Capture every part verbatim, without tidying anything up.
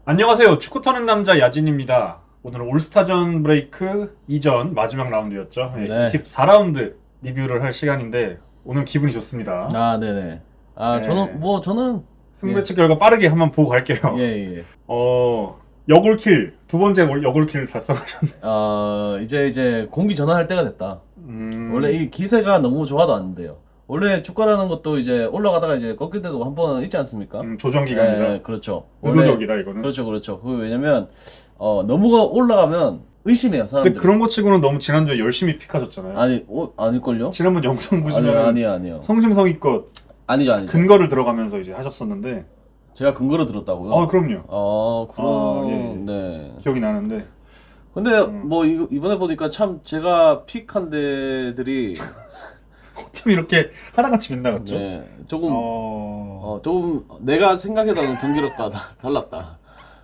안녕하세요. 축구 터는 남자 야진입니다. 오늘은 올스타전 브레이크 이전 마지막 라운드였죠. 네. 이십사 라운드 리뷰를 할 시간인데 오늘 기분이 좋습니다. 아, 네네. 아, 네. 저는, 뭐, 저는. 승부 예측 결과 빠르게 한번 보고 갈게요. 예, 예. 어, 여골킬, 두 번째 여골킬을 달성하셨네. 어, 이제, 이제, 공기 전환할 때가 됐다. 음... 원래 이 기세가 너무 좋아도 안 돼요. 원래 축구라는 것도 이제 올라가다가 이제 꺾일 때도 한 번 있지 않습니까? 음, 조정기간이라. 예, 그렇죠. 의도적이라, 이거는. 그렇죠, 그렇죠. 그, 왜냐면, 어, 너무 올라가면 의심해요, 사람들이. 근데 그런 거 치고는 너무 지난주에 열심히 픽하셨잖아요. 아니, 어, 아닐걸요? 지난번 영상 보시면. 아니요, 아니요, 아니요. 성심성의껏. 아니죠, 아니죠. 근거를 들어가면서 이제 하셨었는데. 제가 근거로 들었다고요? 아, 그럼요. 아, 그럼, 아, 예. 네. 기억이 나는데. 근데 음. 뭐 이, 이번에 보니까 참 제가 픽한 데들이 어쩜 이렇게 하나같이 빗나갔죠? 네, 조금 어... 어, 조금 내가 생각했던 경기력과 다, 달랐다.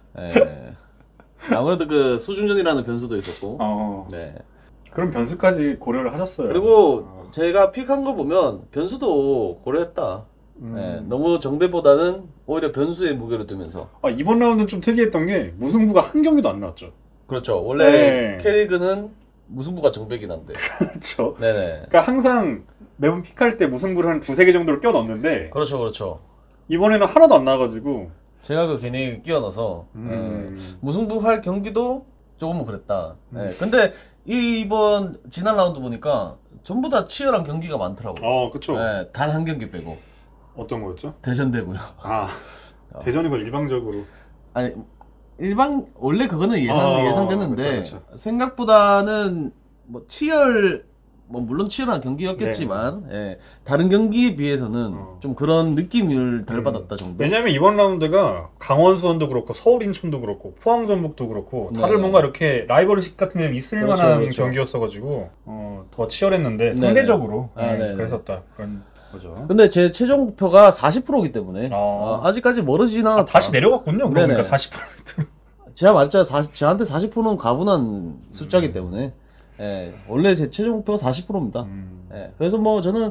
예. 아무래도 그 수중전이라는 변수도 있었고. 어... 네. 그런 변수까지 고려를 하셨어요. 그리고 어... 제가 픽한 거 보면 변수도 고려했다. 음... 예, 너무 정배보다는 오히려 변수에 무게를 두면서. 아, 이번 라운드는 좀 특이했던 게 무승부가 한 경기도 안 나왔죠. 그렇죠. 원래 네. 캐리그는 무승부가 정배긴 한데. 그렇죠. 네네. 그러니까 항상 매번 픽할 때 무승부를 한 두세 개 정도를 껴 넣는데 그렇죠, 그렇죠. 이번에는 하나도 안 나와가지고 제가 그 괜히 끼워 넣어서 음... 예, 무승부 할 경기도 조금은 그랬다. 음. 예, 근데 이, 이번 지난 라운드 보니까 전부 다 치열한 경기가 많더라고요. 어, 그쵸. 예, 단 한 경기 빼고. 어떤 거였죠? 대전대고요. 아, 어. 대전이 걸 일방적으로. 아니 일방 원래 그거는 예상 어, 예상됐는데 그쵸, 그쵸. 생각보다는 뭐 치열 뭐 물론 치열한 경기였겠지만 예, 다른 경기에 비해서는 어. 좀 그런 느낌을 덜 음. 받았다 정도. 왜냐면 이번 라운드가 강원 수원도 그렇고 서울 인천도 그렇고 포항 전북도 그렇고 다들 네네. 뭔가 이렇게 라이벌식 같은 게 있을 그렇죠, 만한 그렇죠. 경기였어가지고 어, 더 치열했는데 네네. 상대적으로 아, 네, 네네. 그랬었다 그런 거죠. 근데 제 최종 목표가 사십 퍼센트이기 때문에 아. 어, 아직까지 멀어지진 않았다. 아, 다시 내려갔군요. 네네. 그러니까 사십 퍼센트. 제가 말했잖아요. 사십, 저한테 사십 퍼센트는 가분한 숫자이기 때문에 예, 원래 제 최종 목표가 사십 퍼센트입니다. 음. 예, 그래서 뭐 저는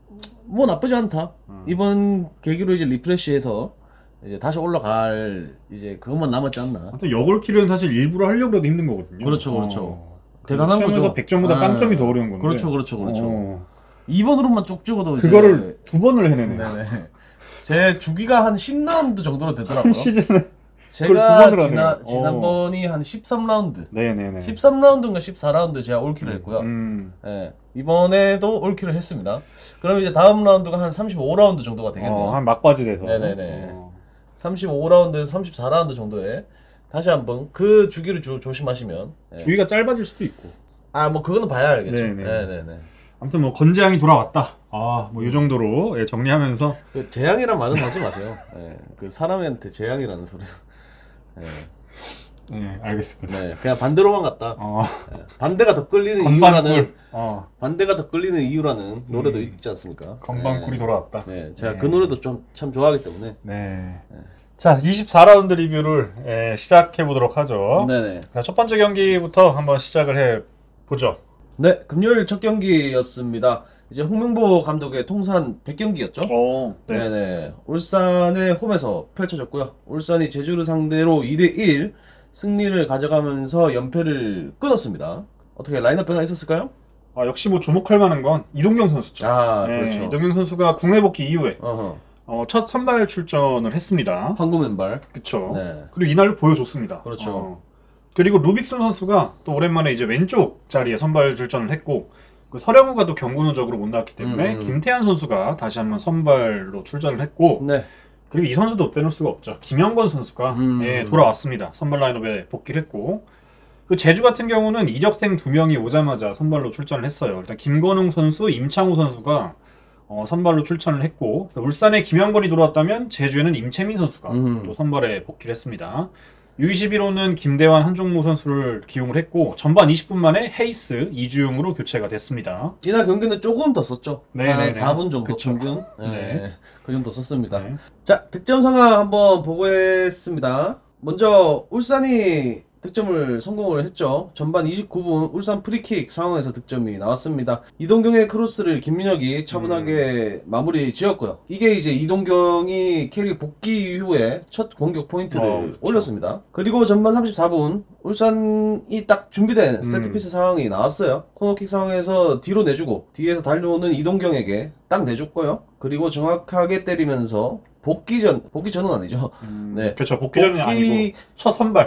뭐 나쁘지 않다. 음. 이번 계기로 이제 리프레시해서 이제 다시 올라갈 이제 그것만 남았지 않나. 하여튼 여골킬은 사실 일부러 하려고 해도 힘든 거거든요. 그렇죠, 그렇죠. 어. 대단한 거죠. 백 점보다 아, 빵점이 더 어려운 건데. 그렇죠, 그렇죠, 그렇죠. 어. 이 번으로만 쭉 찍어도 그거를 두 번을 해내네. 네네. 제 주기가 한 십 라운드 정도로 되더라고요. 한 시즌에 그걸 두 제가 번을 지나, 하네요. 지난번이 한 십삼 라운드 네네네. 십삼 라운드인가 십사 라운드 제가 올킬을 했고요. 음. 예, 이번에도 올킬을 했습니다. 그럼 이제 다음 라운드가 한 삼십오 라운드 정도가 되겠네요. 어, 한 막바지 돼서. 네네네. 어. 삼십오 라운드에서 삼십사 라운드 정도에 다시 한번 그 주기를 주, 조심하시면. 예. 주기가 짧아질 수도 있고. 아, 뭐 그거는 봐야 알겠죠. 네네. 네네네. 아무튼 뭐 건재양이 돌아왔다. 아, 뭐 이 정도로 예, 정리하면서. 그 재앙이란 말은 하지 마세요. 예, 그 사람한테 재앙이라는 소리. 예. 네, 알겠습니다. 네, 그냥 반대로만 갔다. 어. 예, 반대가 더 끌리는 건반꿀. 이유라는 어. 반대가 더 끌리는 이유라는 노래도 음. 있지 않습니까? 건반꿀이 예. 돌아왔다. 네, 제가 네. 그 노래도 좀 참 좋아하기 때문에. 네. 자, 이십사 라운드 리뷰를 예, 시작해 보도록 하죠. 네네. 자, 첫 번째 경기부터 한번 시작을 해 보죠. 네, 금요일 첫 경기였습니다. 이제 홍명보 감독의 통산 백 경기였죠? 어, 네. 네네. 울산의 홈에서 펼쳐졌고요. 울산이 제주를 상대로 이 대 일 승리를 가져가면서 연패를 끊었습니다. 어떻게 라인업 변화 있었을까요? 아, 역시 뭐 주목할 만한 건 이동경 선수죠. 아, 네, 그렇죠. 이동경 선수가 국내 복귀 이후에 어허. 어, 첫 선발 출전을 했습니다. 황금 왼발. 그쵸. 네. 그리고 이날로 보여줬습니다. 그렇죠. 어. 그리고 루빅슨 선수가 또 오랜만에 이제 왼쪽 자리에 선발 출전을 했고, 그 서령우가 또 경고 누적으로 못 나왔기 때문에 음, 음. 김태환 선수가 다시 한번 선발로 출전을 했고, 네. 그리고 이 선수도 빼놓을 수가 없죠. 김영건 선수가 음. 예, 돌아왔습니다. 선발 라인업에 복귀를 했고, 그 제주 같은 경우는 이적생 두 명이 오자마자 선발로 출전을 했어요. 일단 김건웅 선수, 임창우 선수가 어, 선발로 출전을 했고, 울산에 김영건이 돌아왔다면 제주에는 임채민 선수가 음. 또 선발에 복귀를 했습니다. 유 이십일호는 김대환, 한종무 선수를 기용을 했고, 전반 이십 분 만에 헤이스, 이주용으로 교체가 됐습니다. 이날 경기는 조금 더 썼죠. 네네네. 한 사 분 정도 그쵸. 평균. 네. 네. 그 정도 썼습니다. 네. 자, 득점 상황 한번 보고했습니다. 먼저 울산이 득점을 성공을 했죠. 전반 이십구 분 울산 프리킥 상황에서 득점이 나왔습니다. 이동경의 크로스를 김민혁이 차분하게 음. 마무리 지었고요. 이게 이제 이동경이 캐리 복귀 이후에 첫 공격 포인트를 어, 올렸습니다. 그리고 전반 삼십사 분 울산이 딱 준비된 음. 세트피스 상황이 나왔어요. 코너킥 상황에서 뒤로 내주고 뒤에서 달려오는 이동경에게 딱 내줬고요. 그리고 정확하게 때리면서 복귀 전, 복귀 전은 아니죠. 음, 네. 그렇죠. 복귀 전이 아니고 첫 선발.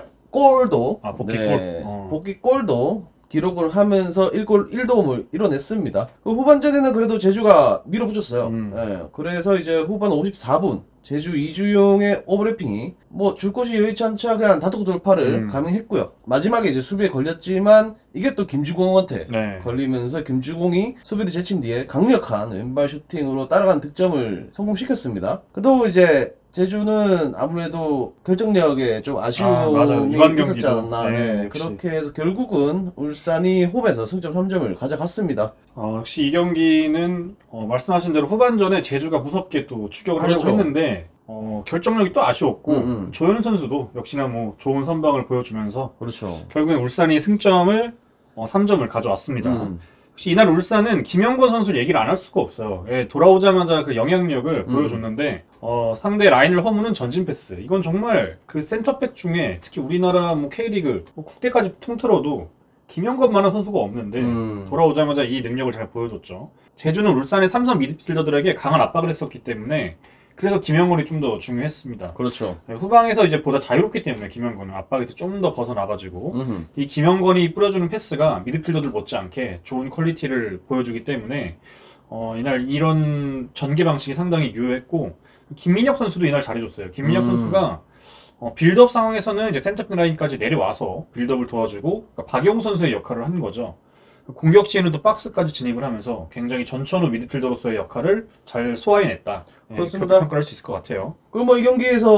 골도 아, 복귀 네, 골. 어. 복귀 골도 기록을 하면서 일 골 일 도움을 이뤄냈습니다. 그 후반전에는 그래도 제주가 밀어붙였어요. 음. 네, 그래서 이제 후반 오십사 분 제주 이주용의 오버래핑이 뭐 줄 곳이 여의치 않자 그냥 단독 돌파를 음. 감행했고요. 마지막에 이제 수비에 걸렸지만 이게 또 김주공한테 네. 걸리면서 김주공이 수비를 제친 뒤에 강력한 왼발 슈팅으로 따라간 득점을 성공시켰습니다. 그래도 이제 제주는 아무래도 결정력에 좀 아쉬움이 이번 있었지 경기도. 않았나. 네, 네, 역시. 그렇게 해서 결국은 울산이 홈에서 승점 삼 점을 가져갔습니다. 어, 역시 이 경기는 어, 말씀하신 대로 후반전에 제주가 무섭게 또 추격을 하려고 그렇죠. 했는데 어, 결정력이 또 아쉬웠고 음, 음. 조현우 선수도 역시나 뭐 좋은 선방을 보여주면서 그렇죠. 결국엔 울산이 승점을 어, 삼 점을 가져왔습니다. 음. 혹시 이날 울산은 김영권 선수를 얘기를 안 할 수가 없어요. 예, 돌아오자마자 그 영향력을 음. 보여줬는데 어, 상대 라인을 허무는 전진 패스. 이건 정말 그 센터백 중에 특히 우리나라 뭐 K리그 뭐 국대까지 통틀어도 김영권만한 선수가 없는데 음. 돌아오자마자 이 능력을 잘 보여줬죠. 제주는 울산의 삼선 미드필더들에게 강한 압박을 했었기 때문에 그래서 김영권이 좀 더 중요했습니다. 그렇죠. 네, 후방에서 이제 보다 자유롭기 때문에 김영권은 압박에서 좀 더 벗어나가지고 음흠. 이 김영권이 뿌려주는 패스가 미드필더들 못지않게 좋은 퀄리티를 보여주기 때문에 어, 이날 이런 전개 방식이 상당히 유효했고 김민혁 선수도 이날 잘해줬어요. 김민혁 음. 선수가 어, 빌드업 상황에서는 이제 센터백 라인까지 내려와서 빌드업을 도와주고 그러니까 박용우 선수의 역할을 한 거죠. 공격 시에는 또 박스까지 진입을 하면서 굉장히 전천후 미드필더로서의 역할을 잘 소화해냈다. 예, 그렇습니다. 그렇게 평가할 수 있을 것 같아요. 그리고 뭐 이 경기에서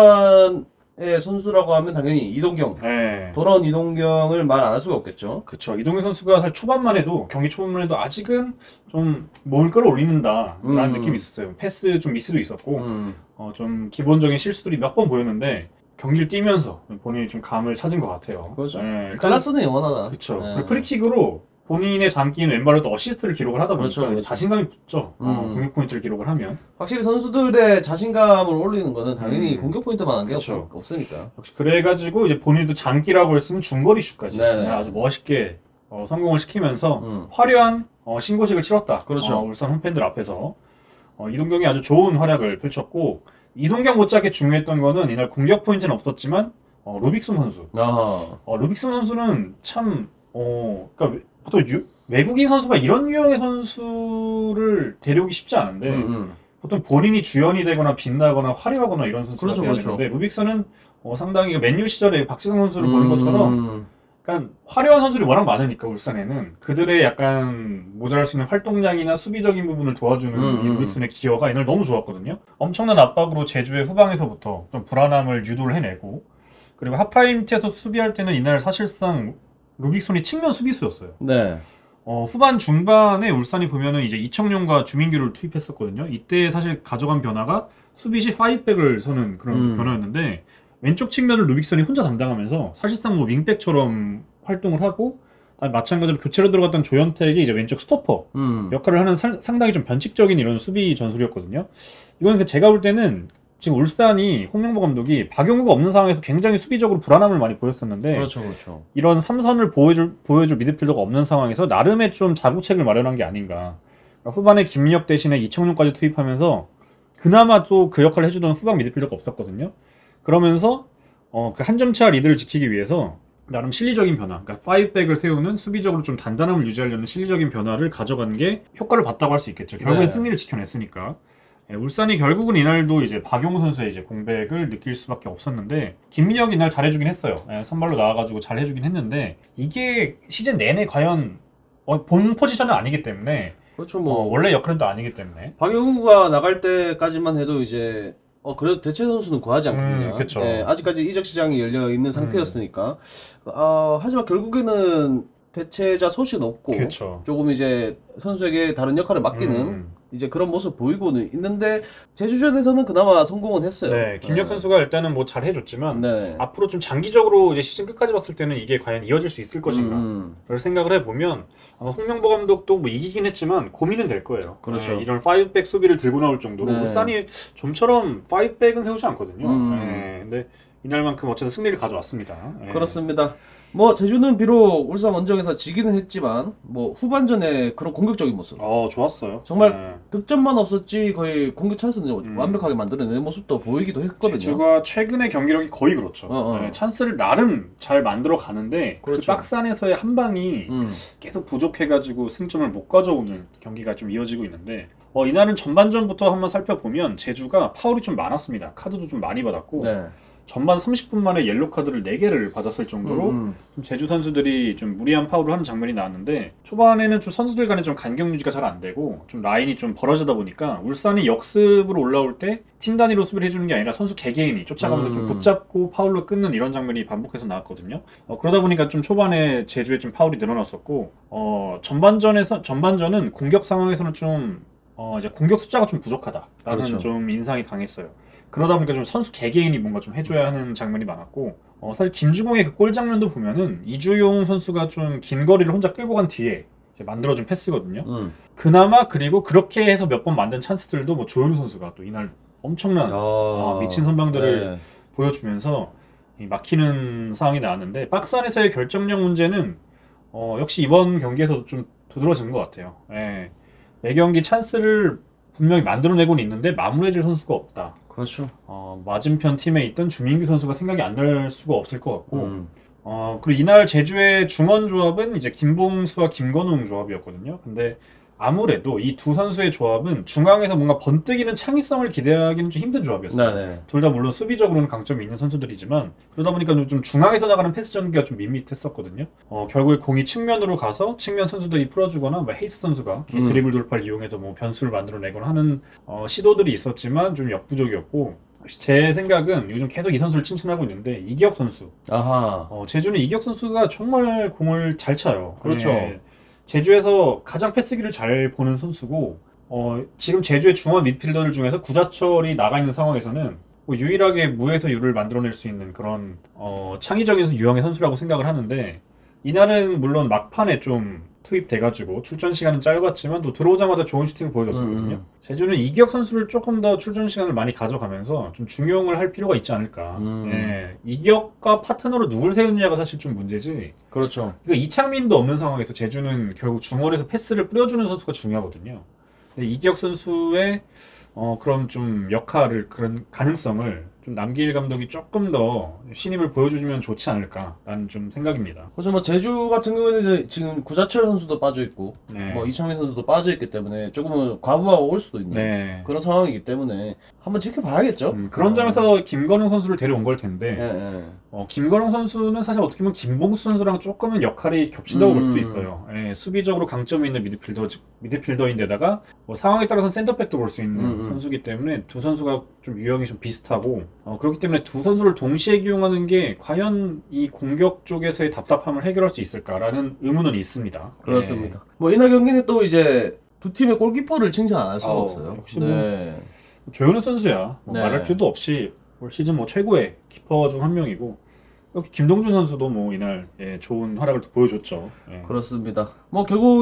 울산의 선수라고 하면 당연히 이동경. 네. 돌아온 이동경을 말 안 할 수가 없겠죠. 그쵸. 이동현 선수가 사실 초반만 해도, 경기 초반만 해도 아직은 좀 몸을 끌어올리는다. 라는 음. 느낌이 있었어요. 패스 좀 미스도 있었고, 음. 어, 좀 기본적인 실수들이 몇 번 보였는데, 경기를 뛰면서 본인이 좀 감을 찾은 것 같아요. 그렇죠. 네, 일단- 클라스는 영원하다. 그쵸. 네. 그리고 프리킥으로 본인의 장기인 왼발로 또 어시스트를 기록을 하다 보니까 그렇죠, 그렇죠. 자신감이 붙죠. 어, 음. 공격 포인트를 기록을 하면. 확실히 선수들의 자신감을 올리는 거는 당연히 음. 공격 포인트만 한 게 그쵸. 없으니까. 역시 그래가지고 이제 본인도 장기라고 했으면 중거리 슛까지 네네. 아주 멋있게 어, 성공을 시키면서 음. 화려한 어, 신고식을 치렀다. 그렇죠. 어, 울산 홈팬들 앞에서 어, 이동경이 아주 좋은 활약을 펼쳤고 이동경 못지않게 중요했던 거는 이날 공격 포인트는 없었지만 어, 루빅슨 선수. 아하. 어, 루빅슨 선수는 참 어, 그러니까 보통 유, 외국인 선수가 이런 유형의 선수를 데려오기 쉽지 않은데 음, 음. 보통 본인이 주연이 되거나 빛나거나 화려하거나 이런 선수가 그렇죠, 돼야 그렇죠. 되는데 루빅슨은 어, 상당히 맨유 시절에 박지성 선수를 보는 음. 것처럼 약간 화려한 선수들이 워낙 많으니까 울산에는 그들의 약간 모자랄 수 있는 활동량이나 수비적인 부분을 도와주는 음, 이 음. 루빅슨의 기여가 이날 너무 좋았거든요. 엄청난 압박으로 제주의 후방에서부터 좀 불안함을 유도를 해내고 그리고 하프라임트에서 수비할 때는 이날 사실상 루빅슨이 측면 수비수였어요. 네. 어, 후반 중반에 울산이 보면은 이제 이청용과 주민규를 투입했었거든요. 이때 사실 가져간 변화가 수비시 파이백을 서는 그런 음. 변화였는데 왼쪽 측면을 루빅슨이 혼자 담당하면서 사실상 뭐 윙백처럼 활동을 하고 마찬가지로 교체로 들어갔던 조현택이 이제 왼쪽 스토퍼 음. 역할을 하는 사, 상당히 좀 변칙적인 이런 수비 전술이었거든요. 이건 제가 볼 때는 지금 울산이 홍명보 감독이 박용우가 없는 상황에서 굉장히 수비적으로 불안함을 많이 보였었는데 그렇죠, 그렇죠. 이런 삼선을 보여줄, 보여줄 미드필더가 없는 상황에서 나름의 좀 자구책을 마련한 게 아닌가. 그러니까 후반에 김민혁 대신에 이청용까지 투입하면서 그나마 또 그 역할을 해주던 후방 미드필더가 없었거든요. 그러면서 어, 그 한 점차 리드를 지키기 위해서 나름 실리적인 변화, 그러니까 파이백을 세우는 수비적으로 좀 단단함을 유지하려는 실리적인 변화를 가져간 게 효과를 봤다고 할 수 있겠죠. 결국엔 네. 승리를 지켜냈으니까. 예, 울산이 결국은 이날도 이제 박용우 선수의 이제 공백을 느낄 수밖에 없었는데 김민혁이 이날 잘해주긴 했어요. 예, 선발로 나와가지고 잘해주긴 했는데 이게 시즌 내내 과연 어, 본 포지션은 아니기 때문에 그렇죠, 어, 뭐. 원래 역할은 또 아니기 때문에 박영우가 나갈 때까지만 해도 이제 어 그래도 대체 선수는 구하지 않거든요. 음, 그쵸. 예, 아직까지 이적 시장이 열려 있는 상태였으니까. 어, 하지만 결국에는 대체자 소식은 없고 그쵸. 조금 이제 선수에게 다른 역할을 맡기는 음. 이제 그런 모습 보이고는 있는데 제주전에서는 그나마 성공은 했어요. 네, 김력 네. 선수가 일단은 뭐 잘 해줬지만 네. 앞으로 좀 장기적으로 이제 시즌 끝까지 봤을 때는 이게 과연 이어질 수 있을 것인가 음. 를 생각을 해보면 아마 홍명보 감독도 뭐 이기긴 했지만 고민은 될 거예요. 그렇죠. 네, 이런 파이브백 수비를 들고 나올 정도로 네. 울산이 좀처럼 파이브백은 세우지 않거든요. 음. 네, 근데 이날만큼 어쨌든 승리를 가져왔습니다. 네. 그렇습니다. 뭐 제주는 비록 울산 원정에서 지기는 했지만 뭐 후반전에 그런 공격적인 모습 어 좋았어요. 정말 네. 득점만 없었지 거의 공격 찬스는 음. 완벽하게 만들어내는 모습도 보이기도 했거든요. 제주가 최근의 경기력이 거의 그렇죠. 어, 어. 네, 찬스를 나름 잘 만들어 가는데 그렇죠. 그 박스 안에서의 한 방이 음. 계속 부족해가지고 승점을 못 가져오는 경기가 좀 이어지고 있는데 어, 이날은 전반전부터 한번 살펴보면 제주가 파울이 좀 많았습니다. 카드도 좀 많이 받았고 네. 전반 삼십 분 만에 옐로 카드를 네 개를 받았을 정도로 음, 음. 좀 제주 선수들이 좀 무리한 파울을 하는 장면이 나왔는데 초반에는 좀 선수들 간에 좀 간격 유지가 잘 안 되고 좀 라인이 좀 벌어지다 보니까 울산이 역습으로 올라올 때 팀 단위로 수비를 해주는 게 아니라 선수 개개인이 쫓아가면서 음. 좀 붙잡고 파울로 끊는 이런 장면이 반복해서 나왔거든요. 어, 그러다 보니까 좀 초반에 제주에 좀 파울이 늘어났었고 어, 전반전에서 전반전은 공격 상황에서는 좀 어, 이제 공격 숫자가 좀 부족하다라는 그렇죠. 좀 인상이 강했어요. 그러다 보니까 좀 선수 개개인이 뭔가 좀 해줘야 하는 장면이 많았고 어, 사실 김주공의 그 골 장면도 보면은 이주용 선수가 좀 긴 거리를 혼자 끌고 간 뒤에 이제 만들어준 패스거든요. 음. 그나마 그리고 그렇게 해서 몇 번 만든 찬스들도 뭐 조현우 선수가 또 이날 엄청난 아, 어, 미친 선방들을 네. 보여주면서 이 막히는 상황이 나왔는데 박스 안에서의 결정력 문제는 어, 역시 이번 경기에서도 좀 두드러진 것 같아요. 예. 매 경기 찬스를 분명히 만들어내고는 있는데 마무리해줄 선수가 없다. 그렇죠. 어, 맞은편 팀에 있던 주민규 선수가 생각이 안 날 수가 없을 것 같고 음. 어, 그리고 이날 제주의 중원 조합은 이제 김봉수와 김건웅 조합이었거든요. 근데 아무래도 이 두 선수의 조합은 중앙에서 뭔가 번뜩이는 창의성을 기대하기는 좀 힘든 조합이었어요. 네네. 둘 다 물론 수비적으로는 강점이 있는 선수들이지만 그러다 보니까 좀 중앙에서 나가는 패스 전개가 좀 밋밋했었거든요. 어, 결국에 공이 측면으로 가서 측면 선수들이 풀어주거나 뭐 헤이스 선수가 음. 드리블 돌파를 이용해서 뭐 변수를 만들어내거나 하는 어, 시도들이 있었지만 좀 역부족이었고 제 생각은 요즘 계속 이 선수를 칭찬하고 있는데 이기혁 선수. 아하. 어, 제주는 이기혁 선수가 정말 공을 잘 차요. 그렇죠. 네. 제주에서 가장 패스기를 잘 보는 선수고 어, 지금 제주의 중원 미드필더들 중에서 구자철이 나가 있는 상황에서는 뭐 유일하게 무에서 유를 만들어낼 수 있는 그런 어, 창의적인 유형의 선수라고 생각을 하는데 이날은 물론 막판에 좀 투입돼가지고 출전 시간은 짧았지만 또 들어오자마자 좋은 슈팅을 보여줬었거든요. 음. 제주는 이기혁 선수를 조금 더 출전 시간을 많이 가져가면서 좀 중용을 할 필요가 있지 않을까. 음. 예, 이기혁과 파트너로 누굴 세우느냐가 사실 좀 문제지. 그렇죠. 그러니까 이창민도 없는 상황에서 제주는 결국 중원에서 패스를 뿌려주는 선수가 중요하거든요. 근데 이기혁 선수의 어, 그런 좀 역할을 그런 가능성을 좀 남기일 감독이 조금 더 신임을 보여주면 좋지 않을까라는 좀 생각입니다. 그래서 뭐 제주 같은 경우에는 지금 구자철 선수도 빠져 있고 네. 뭐 이창민 선수도 빠져 있기 때문에 조금은 과부하가 올 수도 있는 네. 그런 상황이기 때문에 한번 지켜봐야겠죠. 음, 그런 점에서 김건웅 선수를 데려온 걸 텐데 예, 예. 어, 김건웅 선수는 사실 어떻게 보면 김봉수 선수랑 조금은 역할이 겹친다고 볼 수도 음. 있어요. 예, 수비적으로 강점이 있는 미드필더, 미드필더인데다가 뭐 상황에 따라서는 센터백도 볼 수 있는 음, 음. 선수기 때문에 두 선수가 좀 유형이 좀 비슷하고 어, 그렇기 때문에 두 선수를 동시에 기용하는 게 과연 이 공격 쪽에서의 답답함을 해결할 수 있을까라는 의문은 있습니다. 그렇습니다. 뭐 이날 경기는 또 이제 두 팀의 골키퍼를 칭찬 안 할 수가 아우, 없어요. 역시 뭐 네. 예, 조현우 선수야 뭐 네. 말할 필요도 없이 올 시즌 뭐 최고의 키퍼 중 한 명이고 여기 김동준 선수도 뭐 이날 예, 좋은 활약을 또 보여줬죠. 예. 그렇습니다. 뭐 결국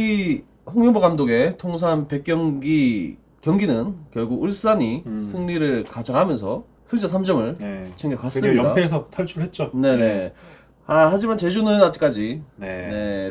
이 홍명보 감독의 통산 백 경기 경기는 결국 울산이 음. 승리를 가져가면서 승점 삼 점을 네. 드디어 챙겨갔습니다. 연패에서 탈출했죠. 네네. 아 하지만 제주는 아직까지 네. 네,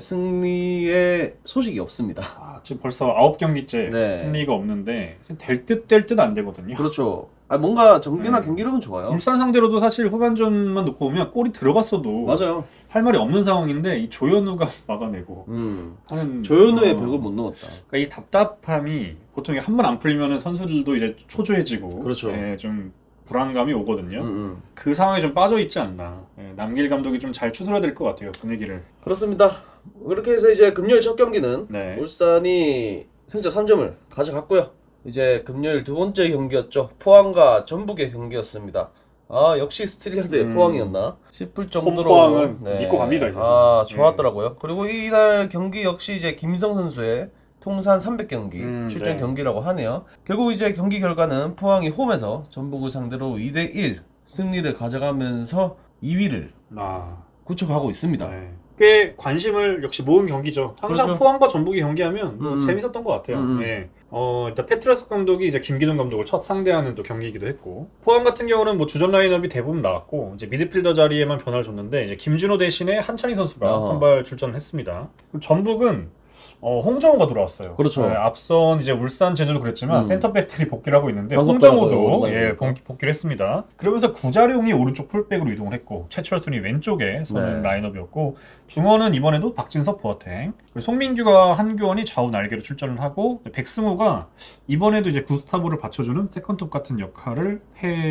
승리의 소식이 없습니다. 아, 지금 벌써 아홉 경기째 네. 승리가 없는데 될 듯 될 듯 안 되거든요. 그렇죠. 아 뭔가 전개나 네. 경기력은 좋아요. 울산 상대로도 사실 후반전만 놓고 보면 골이 들어갔어도 맞아요. 할 말이 없는 상황인데 이 조현우가 막아내고 음. 하는 조현우의 어, 벽을 못 넣었다. 그러니까 이 답답함이 보통 한 번 안 풀리면 선수들도 이제 초조해지고 그렇죠. 예, 좀 불안감이 오거든요. 음, 음. 그 상황에 좀 빠져 있지 않나. 예, 남길 감독이 좀 잘 추스려야 될 것 같아요, 분위기를. 그렇습니다. 그렇게 해서 이제 금요일 첫 경기는 네. 울산이 승점 삼 점을 가져갔고요. 이제 금요일 두 번째 경기였죠. 포항과 전북의 경기였습니다. 아 역시 스틸리아드의 음. 포항이었나 싶을 정도로 포항은 믿고 갑니다, 이제. 아 좋았더라고요. 그리고 이날 경기 역시 이제 김희성 선수의 통산 삼백 경기 음, 출전 네. 경기라고 하네요. 결국 이제 경기 결과는 포항이 홈에서 전북을 상대로 이 대 일 승리를 가져가면서 이 위를 아, 굳혀가고 있습니다. 네. 꽤 관심을 역시 모은 경기죠. 항상 그렇죠. 포항과 전북이 경기하면 뭐 음. 재밌었던 것 같아요. 음. 예. 어, 일단 페트라스 감독이 이제 김기동 감독을 첫 상대하는 또 경기이기도 했고, 포항 같은 경우는 뭐 주전 라인업이 대부분 나왔고, 이제 미드필더 자리에만 변화를 줬는데, 이제 김준호 대신에 한찬희 선수가 어허. 선발 출전을 했습니다. 그리고 전북은 어, 홍정호가 돌아왔어요. 그렇죠. 네, 앞선 이제 울산, 제주도 그랬지만 음. 센터백들이 복귀를 하고 있는데 방금 홍정호도 오랜만에 예, 보니까. 복- 복귀를 했습니다. 그러면서 구자룡이 오른쪽 풀백으로 이동을 했고 최철순이 왼쪽에 서는 네. 라인업이었고 중원은 이번에도 박진섭, 보아탱, 그리고 송민규와 한규원이 좌우 날개로 출전을 하고 백승호가 이번에도 이제 구스타보를 받쳐주는 세컨톱 같은 역할을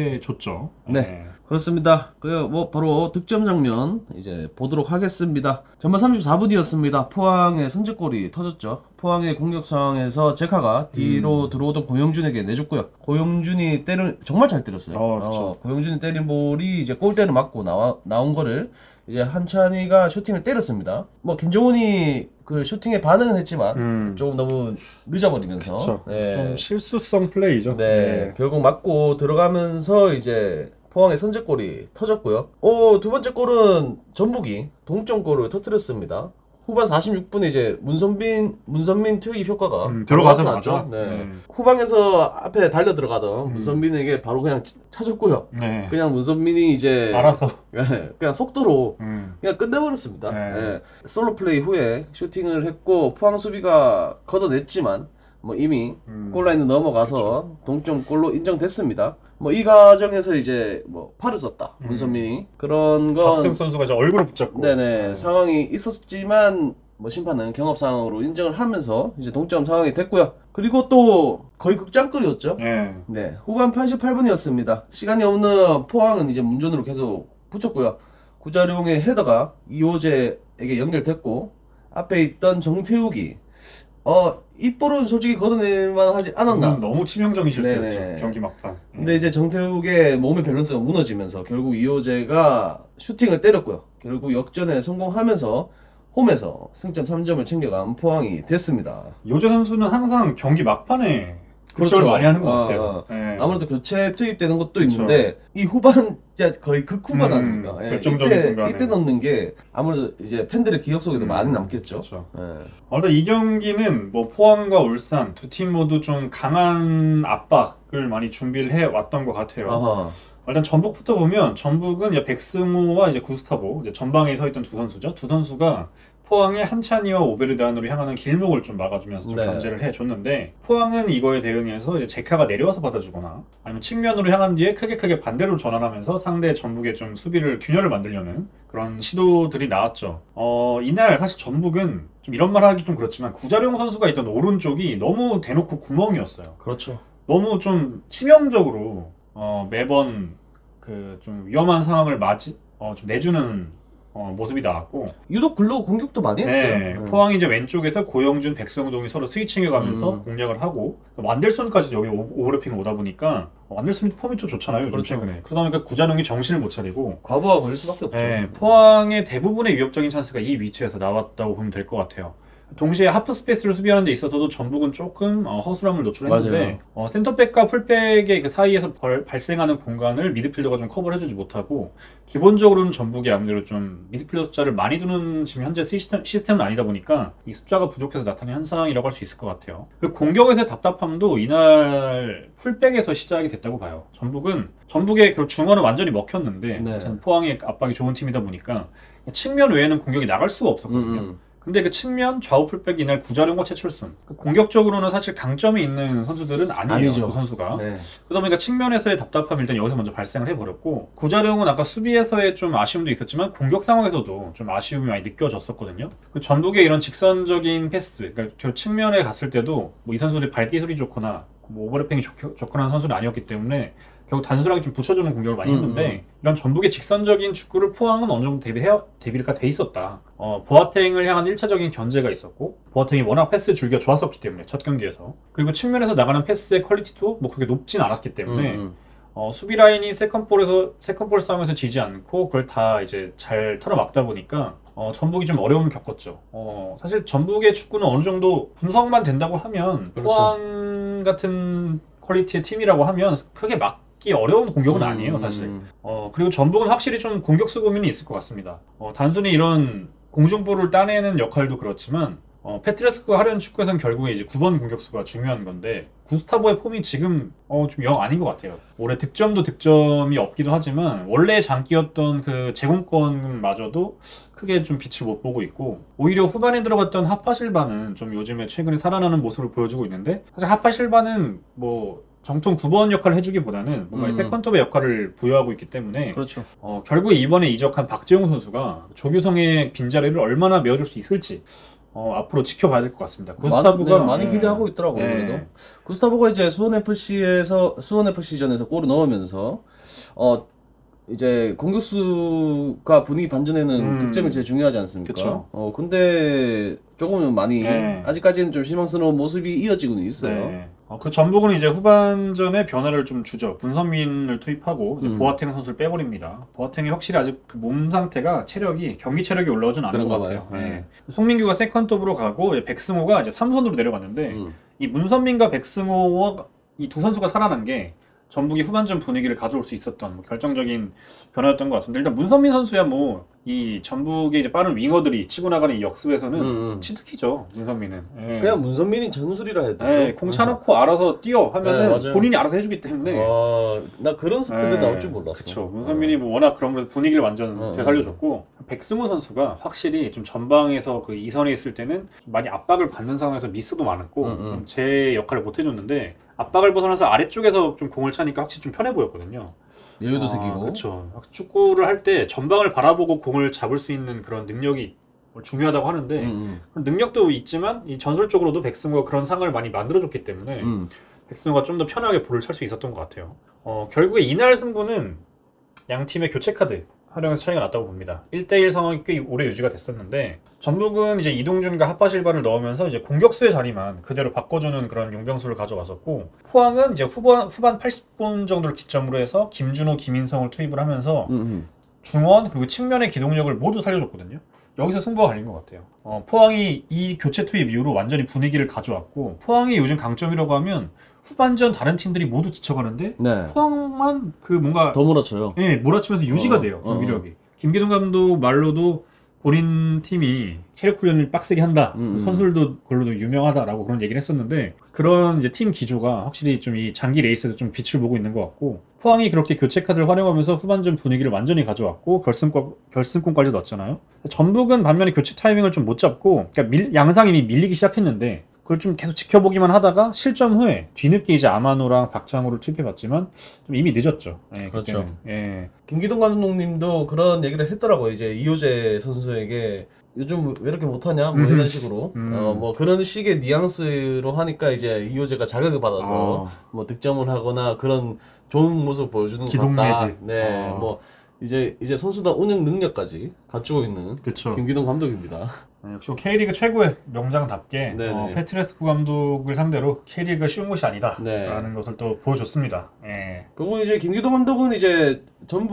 해줬죠. 네. 그렇습니다. 그 뭐 바로 득점 장면 이제 보도록 하겠습니다. 전반 삼십사 분이었습니다. 포항의 선제골이 터졌죠. 포항의 공격 상황에서 제카가 뒤로 음. 들어오던 고영준에게 내줬고요. 고영준이 때를 정말 잘 때렸어요. 어, 그쵸. 고영준이 때린 볼이 이제 골대를 맞고 나와 나온 거를 이제 한찬이가 슈팅을 때렸습니다. 뭐 김종훈이 그 슈팅에 반응은 했지만 음. 조금 너무 늦어버리면서 그쵸. 네. 좀 실수성 플레이죠. 네, 결국 맞고 들어가면서 이제 포항의 선제골이 터졌고요. 어, 두 번째 골은 전북이 동점골을 터뜨렸습니다. 후반 사십육 분에 이제 문선빈 문선민 투입 효과가 음, 들어가서 나타났죠. 맞아. 네. 음. 후방에서 앞에 달려 들어가던 음. 문선빈에게 바로 그냥 치- 차줬고요. 네. 그냥 문선민이 이제 알아서. 네, 그냥 속도로 음. 그냥 끝내버렸습니다. 네. 네. 솔로 플레이 후에 슈팅을 했고 포항 수비가 걷어냈지만 뭐 이미 음. 골라인을 넘어가서 동점골로 인정됐습니다. 뭐 이 과정에서 이제 뭐 팔을 썼다 음. 문선민이 그런 건 박승 선수가 이제 얼굴을 붙잡고. 네네 네. 상황이 있었지만 뭐 심판은 경합 상황으로 인정을 하면서 이제 동점 상황이 됐고요. 그리고 또 거의 극장골이었죠. 예. 네 후반 팔십팔 분이었습니다. 시간이 없는 포항은 이제 문전으로 계속 붙였고요. 구자룡의 헤더가 이호재에게 연결됐고 앞에 있던 정태욱이 어 이 볼은 솔직히 걷어낼만 하지 않았나. 음, 너무 치명적인 실수였죠. 네네. 경기 막판. 근데 이제 정태욱의 몸의 밸런스가 무너지면서 결국 이호재가 슈팅을 때렸고요. 결국 역전에 성공하면서 홈에서 승점 삼 점을 챙겨간 포항이 됐습니다. 요재 선수는 항상 경기 막판에 득점을 그렇죠. 많이 하는 것 아, 같아요. 아. 예. 아무래도 교체 투입되는 것도 그렇죠. 있는데 이 후반 진짜 거의 극후반 음, 아닙니까? 예, 결정적인 이때, 순간에. 이때 넣는 게 아무래도 이제 팬들의 기억 속에도 음, 많이 남겠죠. 그렇죠. 예. 어, 일단 이 경기는 뭐 포항과 울산 두 팀 모두 좀 강한 압박을 많이 준비를 해 왔던 것 같아요. 아하. 일단 전북부터 보면 전북은 이제 백승호와 이제 구스타보 이제 전방에 서 있던 두 선수죠. 두 선수가 포항의 한찬이와 오베르단으로 향하는 길목을 좀 막아주면서 좀 네. 견제를 해줬는데 포항은 이거에 대응해서 이제 제카가 내려와서 받아주거나 아니면 측면으로 향한 뒤에 크게 크게 반대로 전환하면서 상대 전북의 좀 수비를 균열을 만들려는 그런 시도들이 나왔죠. 어, 이날 사실 전북은 좀 이런 말 하기 좀 그렇지만 구자룡 선수가 있던 오른쪽이 너무 대놓고 구멍이었어요. 그렇죠. 너무 좀 치명적으로 어, 매번 그 좀 위험한 상황을 맞이 어, 좀 내주는 어, 모습이 나왔고 유독 글로 공격도 많이 했어요. 네, 음. 포항이 이제 왼쪽에서 고영준, 백성동이 서로 스위칭해가면서 음. 공략을 하고 완델손까지 여기 오- 오버래핑 오다 보니까 완델손이 폼이 좀 좋잖아요 요즘 그렇죠. 최근에. 그러다 보니까 구자룡이 정신을 못 차리고 과부하 걸릴 수밖에 없죠. 네, 포항의 대부분의 위협적인 찬스가 이 위치에서 나왔다고 보면 될 것 같아요. 동시에 하프 스페이스를 수비하는 데 있어서도 전북은 조금 어, 허술함을 노출했는데 맞아요. 어, 센터백과 풀백의 그 사이에서 벌, 발생하는 공간을 미드필더가 좀 커버를 해주지 못하고 기본적으로는 전북이 아무래도 좀 미드필더 숫자를 많이 두는 지금 현재 시스템, 시스템은 아니다 보니까 이 숫자가 부족해서 나타나는 현상이라고 할 수 있을 것 같아요. 그 공격에서의 답답함도 이날 풀백에서 시작이 됐다고 봐요. 전북은 전북의 그 중원은 완전히 먹혔는데 네. 포항의 압박이 좋은 팀이다 보니까 측면 외에는 공격이 나갈 수가 없었거든요. 음, 음. 근데 근데 그 측면 좌우 풀백이 이날 구자룡과 최철순 그 공격적으로는 사실 강점이 있는 선수들은 아니에요. 아니죠. 두 선수가. 네. 그러다 보니까 측면에서의 답답함이 일단 여기서 먼저 발생을 해버렸고 구자룡은 아까 수비에서의 좀 아쉬움도 있었지만 공격 상황에서도 좀 아쉬움이 많이 느껴졌었거든요. 그 전북의 이런 직선적인 패스 그러니까 그 측면에 갔을 때도 뭐 이 선수들이 발기술이 좋거나 뭐 오버래핑이 좋, 좋거나 하는 선수는 아니었기 때문에 결국 단순하게 좀 붙여주는 공격을 많이 했는데 음, 이런 전북의 직선적인 축구를 포항은 어느 정도 대비해, 대비가 돼 있었다. 어, 보아탱을 향한 일차적인 견제가 있었고 보아탱이 워낙 패스 줄기가 좋았었기 때문에 첫 경기에서 그리고 측면에서 나가는 패스의 퀄리티도 뭐 그렇게 높진 않았기 때문에 음, 음. 어, 수비 라인이 세컨볼에서 세컨볼 싸움에서 지지 않고 그걸 다 이제 잘 털어막다 보니까 어, 전북이 좀 어려움을 겪었죠. 어, 사실 전북의 축구는 어느 정도 분석만 된다고 하면 그렇죠. 포항 같은 퀄리티의 팀이라고 하면 크게 막기 어려운 공격은 아니에요, 사실. 음. 어, 그리고 전북은 확실히 좀 공격수 고민이 있을 것 같습니다. 어, 단순히 이런 공중볼을 따내는 역할도 그렇지만 어, 페트레스쿠가 하려는 축구에서는 결국에 이제 구 번 공격수가 중요한 건데 구스타보의 폼이 지금 어, 좀 영 아닌 것 같아요. 올해 득점도 득점이 없기도 하지만 원래 장기였던 그 제공권마저도 크게 좀 빛을 못 보고 있고 오히려 후반에 들어갔던 하파실바는 좀 요즘에 최근에 살아나는 모습을 보여주고 있는데 사실 하파실바는 뭐 정통 구 번 역할을 해주기보다는 뭔가 음. 세컨톱의 역할을 부여하고 있기 때문에 그렇죠. 어, 결국에 이번에 이적한 박재홍 선수가 조규성의 빈자리를 얼마나 메워줄 수 있을지 어, 앞으로 지켜봐야 될 것 같습니다. 구스타보가 네, 많이 네. 기대하고 있더라고요. 네. 그래도 구스타보가 이제 수원에프씨에서 수원에프씨전에서 골을 넣으면서 어 이제 공격수가 분위기 반전에는 음. 득점이 제일 중요하지 않습니까? 그쵸. 어 근데 조금은 많이 네. 아직까지는 좀 실망스러운 모습이 이어지고는 있어요. 네. 어, 그 전북은 이제 후반전에 변화를 좀 주죠. 문선민을 투입하고 이제 음. 보아탱 선수를 빼버립니다. 보아탱이 확실히 아직 그 몸 상태가 체력이 경기 체력이 올라오진 않은 그런가 것 같아요. 봐요. 네. 송민규가 세컨톱으로 가고 이제 백승호가 이제 삼 선으로 내려갔는데 음. 이 문선민과 백승호와 이 두 선수가 살아난 게 전북이 후반전 분위기를 가져올 수 있었던 뭐 결정적인 변화였던 것 같은데 일단 문선민 선수야 뭐 이 전북의 이제 빠른 윙어들이 치고 나가는 이 역습에서는 음, 음. 치트키죠 문선민은. 예. 그냥 문선민이 전술이라 해도 예, 공 차놓고 알아서 뛰어 하면은 네, 맞아요. 본인이 알아서 해주기 때문에. 어, 나 그런 스피드 예, 나올 줄 몰랐어. 그쵸. 문선민이 뭐 워낙 그런 거에서 분위기를 완전 어, 되살려줬고 백승호 선수가 확실히 좀 전방에서 그 이선에 있을 때는 좀 많이 압박을 받는 상황에서 미스도 많았고 음, 음. 좀 제 역할을 못 해줬는데 압박을 벗어나서 아래쪽에서 좀 공을 차니까 확실히 좀 편해 보였거든요. 여유도 아, 생기고. 그렇죠. 축구를 할 때 전방을 바라보고 공을 잡을 수 있는 그런 능력이 중요하다고 하는데 음, 음. 그런 능력도 있지만 이 전술적으로도 백승호가 그런 상황을 많이 만들어줬기 때문에 음. 백승호가 좀 더 편하게 볼을 찰 수 있었던 것 같아요. 어, 결국에 이날 승부는 양 팀의 교체 카드 활용에서 차이가 났다고 봅니다. 일 대 일 상황이 꽤 오래 유지가 됐었는데 전북은 이제 이동준과 하파실바를 넣으면서 이제 공격수의 자리만 그대로 바꿔주는 그런 용병수를 가져왔었고 포항은 이제 후반, 후반 팔십 분 정도를 기점으로 해서 김준호, 김인성을 투입을 하면서 음, 음. 중원 그리고 측면의 기동력을 모두 살려줬거든요. 여기서 승부가 갈린 것 같아요. 어, 포항이 이 교체 투입 이후로 완전히 분위기를 가져왔고 포항이 요즘 강점이라고 하면 후반전 다른 팀들이 모두 지쳐가는데 네. 포항만 그 뭔가 더 몰아쳐요. 예, 몰아치면서 유지가 어, 돼요. 어, 경기력이. 김기동 감독 말로도 본인 팀이 체력 훈련을 빡세게 한다. 음, 음. 선수들도 그걸로도 유명하다라고 그런 얘기를 했었는데 그런 이제 팀 기조가 확실히 좀 이 장기 레이스에서 좀 빛을 보고 있는 것 같고 포항이 그렇게 교체 카드를 활용하면서 후반전 분위기를 완전히 가져왔고 결승권 결승권까지 넣었잖아요. 전북은 반면에 교체 타이밍을 좀 못 잡고 그러니까 밀, 양상이 이미 밀리기 시작했는데 그걸 좀 계속 지켜보기만 하다가 실점 후에 뒤늦게 이제 아마노랑 박창호를 투입해봤지만 좀 이미 늦었죠. 예, 그렇죠. 그때는. 예. 김기동 감독님도 그런 얘기를 했더라고요. 이제 이호재 선수에게 요즘 왜 이렇게 못하냐 뭐 이런 식으로 음. 어 뭐 그런 식의 뉘앙스로 하니까 이제 이호재가 자극을 받아서 어. 뭐 득점을 하거나 그런 좋은 모습 보여주는 것 기동 같다. 매직. 네, 어. 뭐 이제 이제 선수단 운영 능력까지 갖추고 있는 그쵸. 김기동 감독입니다. 네, 역시 K리그 최고의 명장답게 네네. 어, 페트레스쿠 감독을 상대로 K리그가 쉬운 것이 아니다 네. 라는 것을 또 보여줬습니다. 예. 그리고 이제 김기동 감독은 이제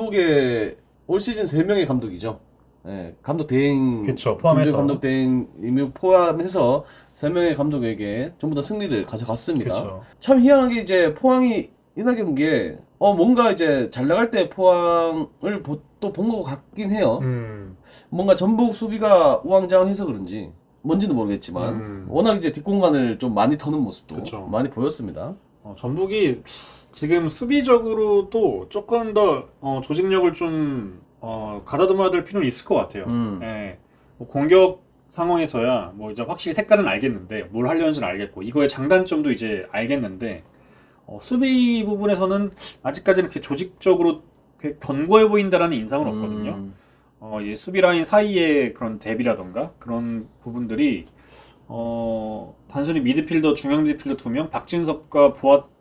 전북의 올 시즌 세 명의 감독이죠. 예, 감독 대행, 그쵸, 포함해서. 김기동 감독 대행이며 포함해서 세 명의 감독에게 전부 다 승리를 가져갔습니다. 그쵸. 참 희한하게 이제 포항이 이날 경기에 어 뭔가 이제 잘 나갈 때 포항을 또 본 것 같긴 해요. 음, 뭔가 전북 수비가 우왕좌왕해서 그런지 뭔지는 모르겠지만 음. 워낙 이제 뒷공간을 좀 많이 터는 모습도 그쵸. 많이 보였습니다. 어, 전북이 지금 수비적으로도 조금 더 어, 조직력을 좀 어, 가다듬어야 될 필요는 있을 것 같아요. 음. 예. 뭐 공격 상황에서야 뭐 이제 확실히 색깔은 알겠는데 뭘 하려는지는 알겠고 이거의 장단점도 이제 알겠는데 어, 수비 부분에서는 아직까지는 이렇게 조직적으로 이렇게 견고해 보인다라는 인상은 없거든요. 음. 어, 이 수비 라인 사이의 그런 대비라던가 그런 부분들이 어, 단순히 미드필더, 중앙 미드필더 두 명, 박진섭과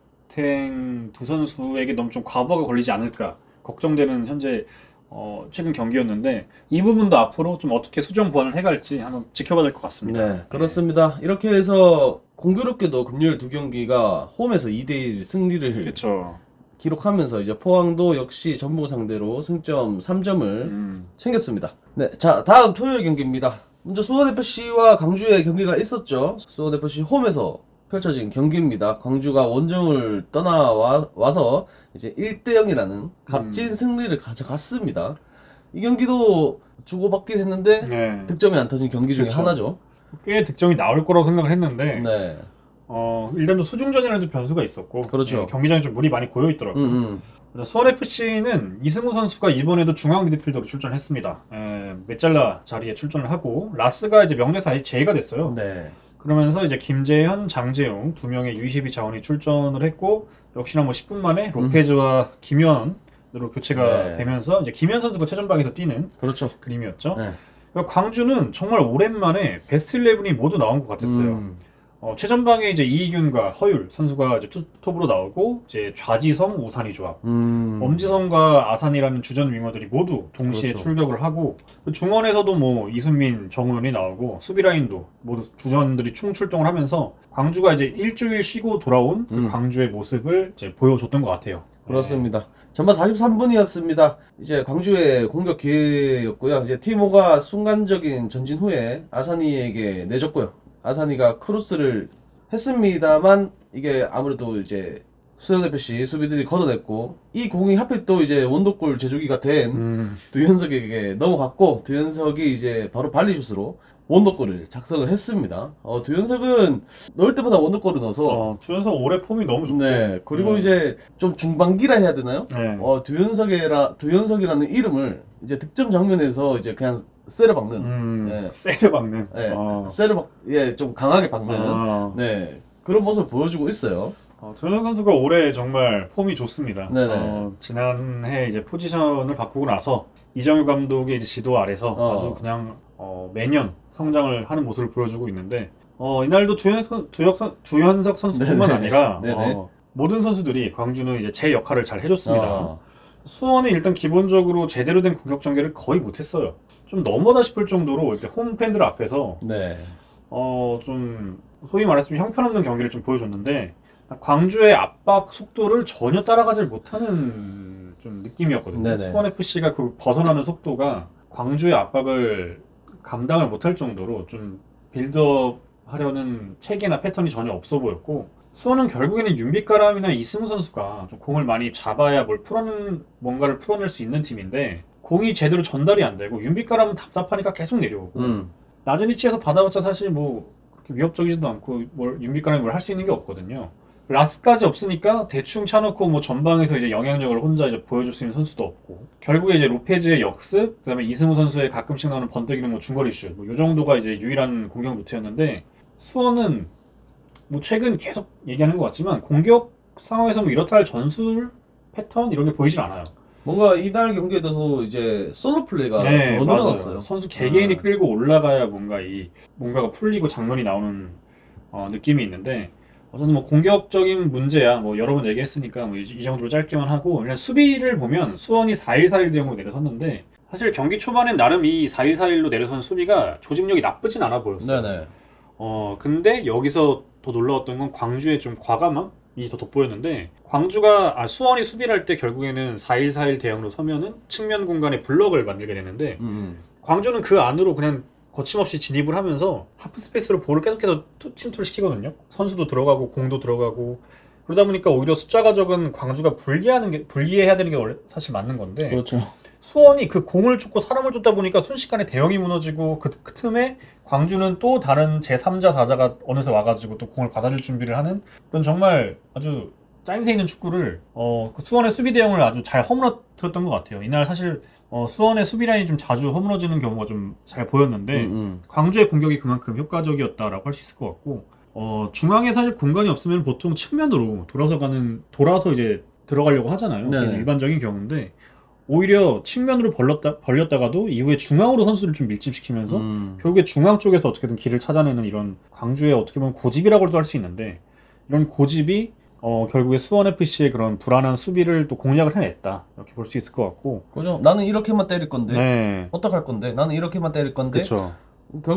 보아탱 두 선수에게 너무 좀 과부하가 걸리지 않을까 걱정되는 현재 어, 최근 경기였는데 이 부분도 앞으로 좀 어떻게 수정 보완을 해갈지 한번 지켜봐야 될 것 같습니다. 네, 그렇습니다. 이렇게 해서 공교롭게도 금요일 두 경기가 홈에서 이 대 일 승리를 그렇죠. 기록하면서 이제 포항도 역시 전북 상대로 승점 삼 점을 음. 챙겼습니다. 네, 자 다음 토요일 경기입니다. 먼저 수원에프씨와 광주의 경기가 있었죠. 수원에프씨 홈에서 펼쳐진 경기입니다. 광주가 원정을 떠나와 와서 이제 일 대 영이라는 값진 음. 승리를 가져갔습니다. 이 경기도 주고받긴 했는데 네. 득점이 안 터진 경기 중에 그쵸. 하나죠. 꽤 득점이 나올 거라고 생각을 했는데 네, 어, 일단 또 수중전이라는 좀 변수가 있었고 그렇죠. 네, 경기장에 좀 물이 많이 고여 있더라고요. 음, 음. 수원에프씨는 이승우 선수가 이번에도 중앙 미드필더로 출전했습니다. 에, 메잘라 자리에 출전을 하고 라스가 이제 명대사에 제의가 됐어요. 네, 그러면서 이제 김재현, 장재웅 두 명의 유이십이 자원이 출전을 했고 역시나 뭐 십 분 만에 로페즈와 김현으로 교체가 네. 되면서 이제 김현 선수가 최전방에서 뛰는 그렇죠. 그림이었죠. 네. 그러니까 광주는 정말 오랜만에 베스트 십일이 모두 나온 것 같았어요. 음, 어, 최전방에 이제 이희균과 허율 선수가 이제 투톱으로 나오고 이제 좌지성, 우산이 조합. 음. 엄지성과 아산이라는 주전 윙어들이 모두 동시에 그렇죠. 출격을 하고 그 중원에서도 뭐 이순민, 정우현이 나오고 수비 라인도 모두 주전들이 총출동을 하면서 광주가 이제 일주일 쉬고 돌아온 그 음. 광주의 모습을 이제 보여줬던 것 같아요. 그렇습니다. 전반 사십삼 분이었습니다. 이제 광주의 공격 기회였고요. 이제 티모가 순간적인 전진 후에 아사니에게 내줬고요. 아사니가 크로스를 했습니다만 이게 아무래도 이제 수원에프씨 수비들이 걷어냈고 이 공이 하필 또 이제 원더골 제조기가 된 음, 두현석에게 넘어갔고 두현석이 이제 바로 발리슛으로 원더골을 작성을 했습니다. 어, 두현석은 넣을 때마다 원더골을 넣어서 어, 주연석 올해 폼이 너무 좋고. 네 그리고 음. 이제 좀 중반기라 해야 되나요? 네. 어 두현석이라 두현석이라는 이름을 이제 득점 장면에서 이제 그냥 세려 박는 음, 네. 세게 박는. 네, 어. 세려 박예좀 강하게 박는 어. 네 그런 모습을 보여주고 있어요. 어, 두현석 선수가 올해 정말 폼이 좋습니다. 네네. 어, 지난해 이제 포지션을 바꾸고 나서 이정효 감독의 이제 지도 아래서 어. 아주 그냥 어, 매년 성장을 하는 모습을 보여주고 있는데 어, 이날도 두현석, 두혁, 두현석 선수뿐만 네네. 아니라 네네. 어, 모든 선수들이 광주는 이제 제 역할을 잘 해줬습니다. 어. 수원이 일단 기본적으로 제대로 된 공격 전개를 거의 못했어요. 좀 너무하다 싶을 정도로 이렇게 홈 팬들 앞에서 네. 어, 좀 소위 말했으면 형편없는 경기를 좀 보여줬는데 광주의 압박 속도를 전혀 따라가지 못하는 좀 느낌이었거든요. 네네. 수원에프씨가 그 벗어나는 속도가 광주의 압박을 감당을 못할 정도로 좀 빌드업 하려는 체계나 패턴이 전혀 없어 보였고 수원은 결국에는 윤빛가람이나 이승우 선수가 좀 공을 많이 잡아야 뭘 풀어낸 뭔가를 풀어낼 수 있는 팀인데 공이 제대로 전달이 안 되고 윤빛가람은 답답하니까 계속 내려오고 음. 낮은 위치에서 받아봤자 사실 뭐 그렇게 위협적이지도 않고 뭘 윤빛가람이 뭘 할 수 있는 게 없거든요. 라스까지 없으니까 대충 차놓고 뭐 전방에서 이제 영향력을 혼자 이제 보여줄 수 있는 선수도 없고 결국에 이제 로페즈의 역습 그다음에 이승우 선수의 가끔씩 나오는 번뜩이는 뭐 중거리 슛 뭐 요 정도가 이제 유일한 공격 루트였는데 수원은 뭐 최근 계속 얘기하는 것 같지만 공격 상황에서 뭐 이렇다 할 전술 패턴 이런 게 보이질 않아요. 뭔가 이날 경기에 대해서 이제 솔로 플레이가 네, 더 맞아요. 늘어났어요. 선수 개개인이 아. 끌고 올라가야 뭔가 이 뭔가가 풀리고 장면이 나오는 어, 느낌이 있는데 저는 뭐 공격적인 문제야 뭐 여러 번 얘기했으니까 뭐 이, 이 정도로 짧게만 하고 그냥 수비를 보면 수원이 사 일 사 일 대응으로 내려섰는데 사실 경기 초반엔 나름 이 사 일 사 일로 내려선 수비가 조직력이 나쁘진 않아 보였어요. 네네. 어 근데 여기서 더 놀라웠던 건 광주의 좀 과감함이 더 돋보였는데 광주가 아, 수원이 수비를 할 때 결국에는 사 일 사 일 대응으로 서면은 측면 공간에 블럭을 만들게 되는데 음. 광주는 그 안으로 그냥 거침없이 진입을 하면서 하프 스페이스로 볼을 계속해서 투- 침투를 시키거든요. 선수도 들어가고 공도 들어가고 그러다 보니까 오히려 숫자가 적은 광주가 불리하는 게 불리해야 되는 게 원래 사실 맞는 건데 그렇죠. 수원이 그 공을 쫓고 사람을 쫓다 보니까 순식간에 대형이 무너지고 그, 그 틈에 광주는 또 다른 제삼자, 사자가 어느새 와가지고 또 공을 받아줄 준비를 하는 그런 정말 아주 짜임새 있는 축구를 어, 그 수원의 수비 대응을 아주 잘 허물어뜨렸던 것 같아요. 이날 사실 어, 수원의 수비 라인이 좀 자주 허물어지는 경우가 좀 잘 보였는데 음, 음. 광주의 공격이 그만큼 효과적이었다라고 할 수 있을 것 같고 어, 중앙에 사실 공간이 없으면 보통 측면으로 돌아서 가는 돌아서 이제 들어가려고 하잖아요. 네네. 그게 일반적인 경우인데 오히려 측면으로 벌렸다, 벌렸다가도 이후에 중앙으로 선수를 좀 밀집시키면서 음. 결국에 중앙 쪽에서 어떻게든 길을 찾아내는 이런 광주의 어떻게 보면 고집이라고도 할 수 있는데 이런 고집이 어, 결국에 수원에프씨의 그런 불안한 수비를 또 공략을 해냈다 이렇게 볼 수 있을 것 같고 그죠. 나는 이렇게만 때릴 건데 네 어떡할 건데 나는 이렇게만 때릴 건데 그렇죠.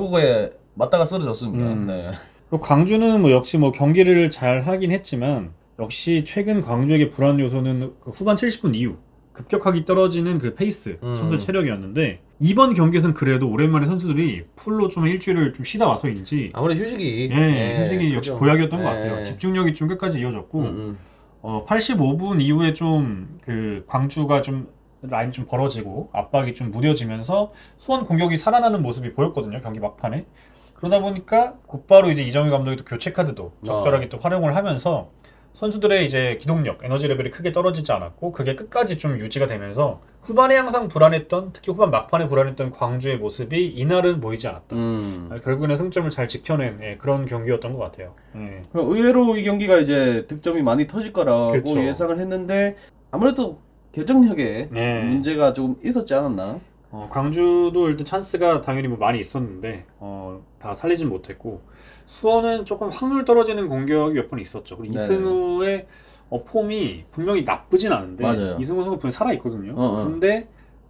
결국에 맞다가 쓰러졌습니다. 음. 네. 그리고 광주는 뭐 역시 뭐 경기를 잘 하긴 했지만 역시 최근 광주에게 불안 요소는 그 후반 칠십 분 이후 급격하게 떨어지는 그 페이스, 음. 선수 체력이었는데 이번 경기에서는 그래도 오랜만에 선수들이 풀로 좀 일주일을 좀 쉬다 와서인지 아무래도 휴식이 예, 네, 휴식이 역시 그죠. 고약이었던 것 네. 같아요. 집중력이 좀 끝까지 이어졌고 음, 음. 어, 팔십오 분 이후에 좀 그 광주가 좀 라인 좀 벌어지고 압박이 좀 무뎌지면서 수원 공격이 살아나는 모습이 보였거든요. 경기 막판에. 그러다 보니까 곧바로 이제 이정희 감독이 또 교체 카드도 적절하게 또 활용을 하면서 선수들의 이제 기동력, 에너지 레벨이 크게 떨어지지 않았고 그게 끝까지 좀 유지가 되면서 후반에 항상 불안했던, 특히 후반 막판에 불안했던 광주의 모습이 이날은 보이지 않았다. 음. 결국에는 승점을 잘 지켜낸 예, 그런 경기였던 것 같아요. 예. 의외로 이 경기가 이제 득점이 많이 터질 거라고 그쵸. 예상을 했는데 아무래도 결정력에 예. 문제가 좀 있었지 않았나? 어, 광주도 일단 찬스가 당연히 뭐 많이 있었는데 어, 다 살리진 못했고 수원은 조금 확률 떨어지는 공격이 몇 번 있었죠. 그리고 네. 이승우의 어, 폼이 분명히 나쁘진 않은데 맞아요. 이승우 선수가 분명히 살아있거든요. 어, 어. 근데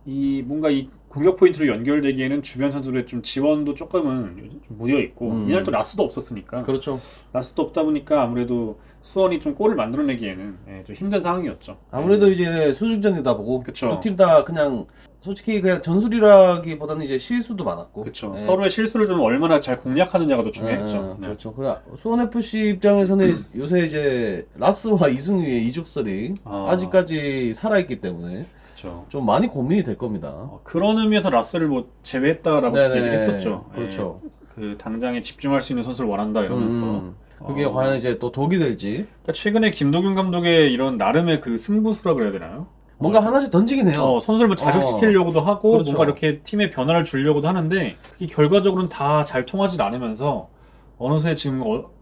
이 뭔가 이 공격 포인트로 연결되기에는 주변 선수들의 좀 지원도 조금은 좀 무뎌있고 음. 이날 또 라스도 없었으니까 그렇죠. 라스도 없다 보니까 아무래도 수원이 좀 골을 만들어내기에는 예, 좀 힘든 상황이었죠. 아무래도 이제 수중전이다 보고 그쵸. 두 팀 다 그냥 솔직히 그냥 전술이라기보다는 이제 실수도 많았고 그렇죠. 예. 서로의 실수를 좀 얼마나 잘 공략하느냐가 더 중요했죠. 예, 네. 그렇죠. 그래 수원 에프씨 입장에서는 요새 이제 라스와 이승우의 이적설이 아. 아직까지 살아있기 때문에 그렇죠. 좀 많이 고민이 될 겁니다. 어, 그런 의미에서 라스를 뭐 제외했다라고 네네. 얘기를 했었죠. 그렇죠. 예, 그 당장에 집중할 수 있는 선수를 원한다 이러면서. 음, 그게 어, 과연 이제 또 독이 될지 그러니까 최근에 김도균 감독의 이런 나름의 그 승부수라 그래야 되나요? 뭔가 하나씩 던지긴 해요. 어, 선수를 뭐 자극시키려고도 하고 그렇죠. 뭔가 이렇게 팀에 변화를 주려고도 하는데 그게 결과적으로는 다 잘 통하지 않으면서 어느새 지금 어,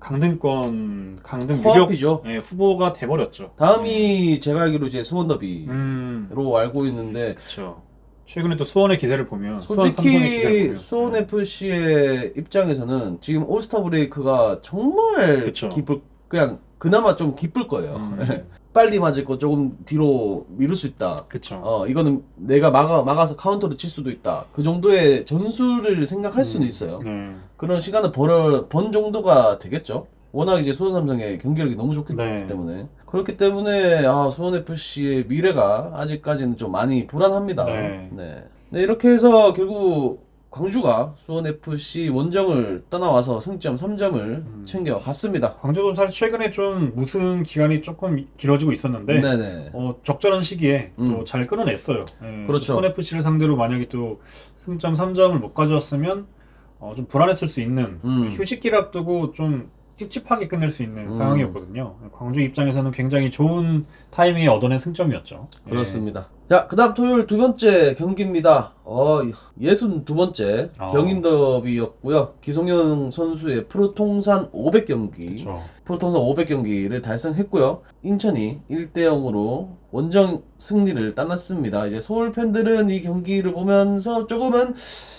강등권, 강등 유력 코앞이죠. 예, 후보가 돼버렸죠. 다음이 제가 알기로 이제 수원 더비로 음, 알고 있는데 그렇죠. 최근에 또 수원의 기세를 보면 수원 삼성의 기세를 솔직히 보면 수원 예. 에프씨의 입장에서는 지금 올스타 브레이크가 정말 그쵸. 기쁠 그냥 그나마 좀 기쁠 거예요. 음. 빨리 맞을 거 조금 뒤로 미룰 수 있다. 그쵸. 어 이거는 내가 막아 막아서 카운터를 칠 수도 있다. 그 정도의 전술을 생각할 수는 있어요. 네. 그런 시간을 벌어 번 정도가 되겠죠. 워낙 이제 수원 삼성의 경기력이 너무 좋기 네. 때문에 그렇기 때문에 아 수원 에프씨의 미래가 아직까지는 좀 많이 불안합니다. 네. 네. 네, 이렇게 해서 결국 광주가 수원 에프씨 원정을 떠나와서 승점 삼 점을 음. 챙겨갔습니다. 광주도 사실 최근에 좀 무승 기간이 조금 길어지고 있었는데 네네. 어, 적절한 시기에 음. 또 잘 끊어냈어요. 예, 그렇죠. 수원 에프씨를 상대로 만약에 또 승점 삼 점을 못 가져왔으면 어, 좀 불안했을 수 있는 음. 휴식기를 앞두고 좀 찝찝하게 끝낼 수 있는 음. 상황이었거든요. 광주 입장에서는 굉장히 좋은 타이밍에 얻어낸 승점이었죠. 예. 그렇습니다. 자, 그 다음 토요일 두 번째 경기입니다. 어, 예순 두 번째 어. 경인 더비였고요. 기성용 선수의 프로통산 오백 경기, 그렇죠. 프로통산 오백 경기를 달성했고요. 인천이 일 대 영으로 원정 승리를 따냈습니다. 이제 서울 팬들은 이 경기를 보면서 조금은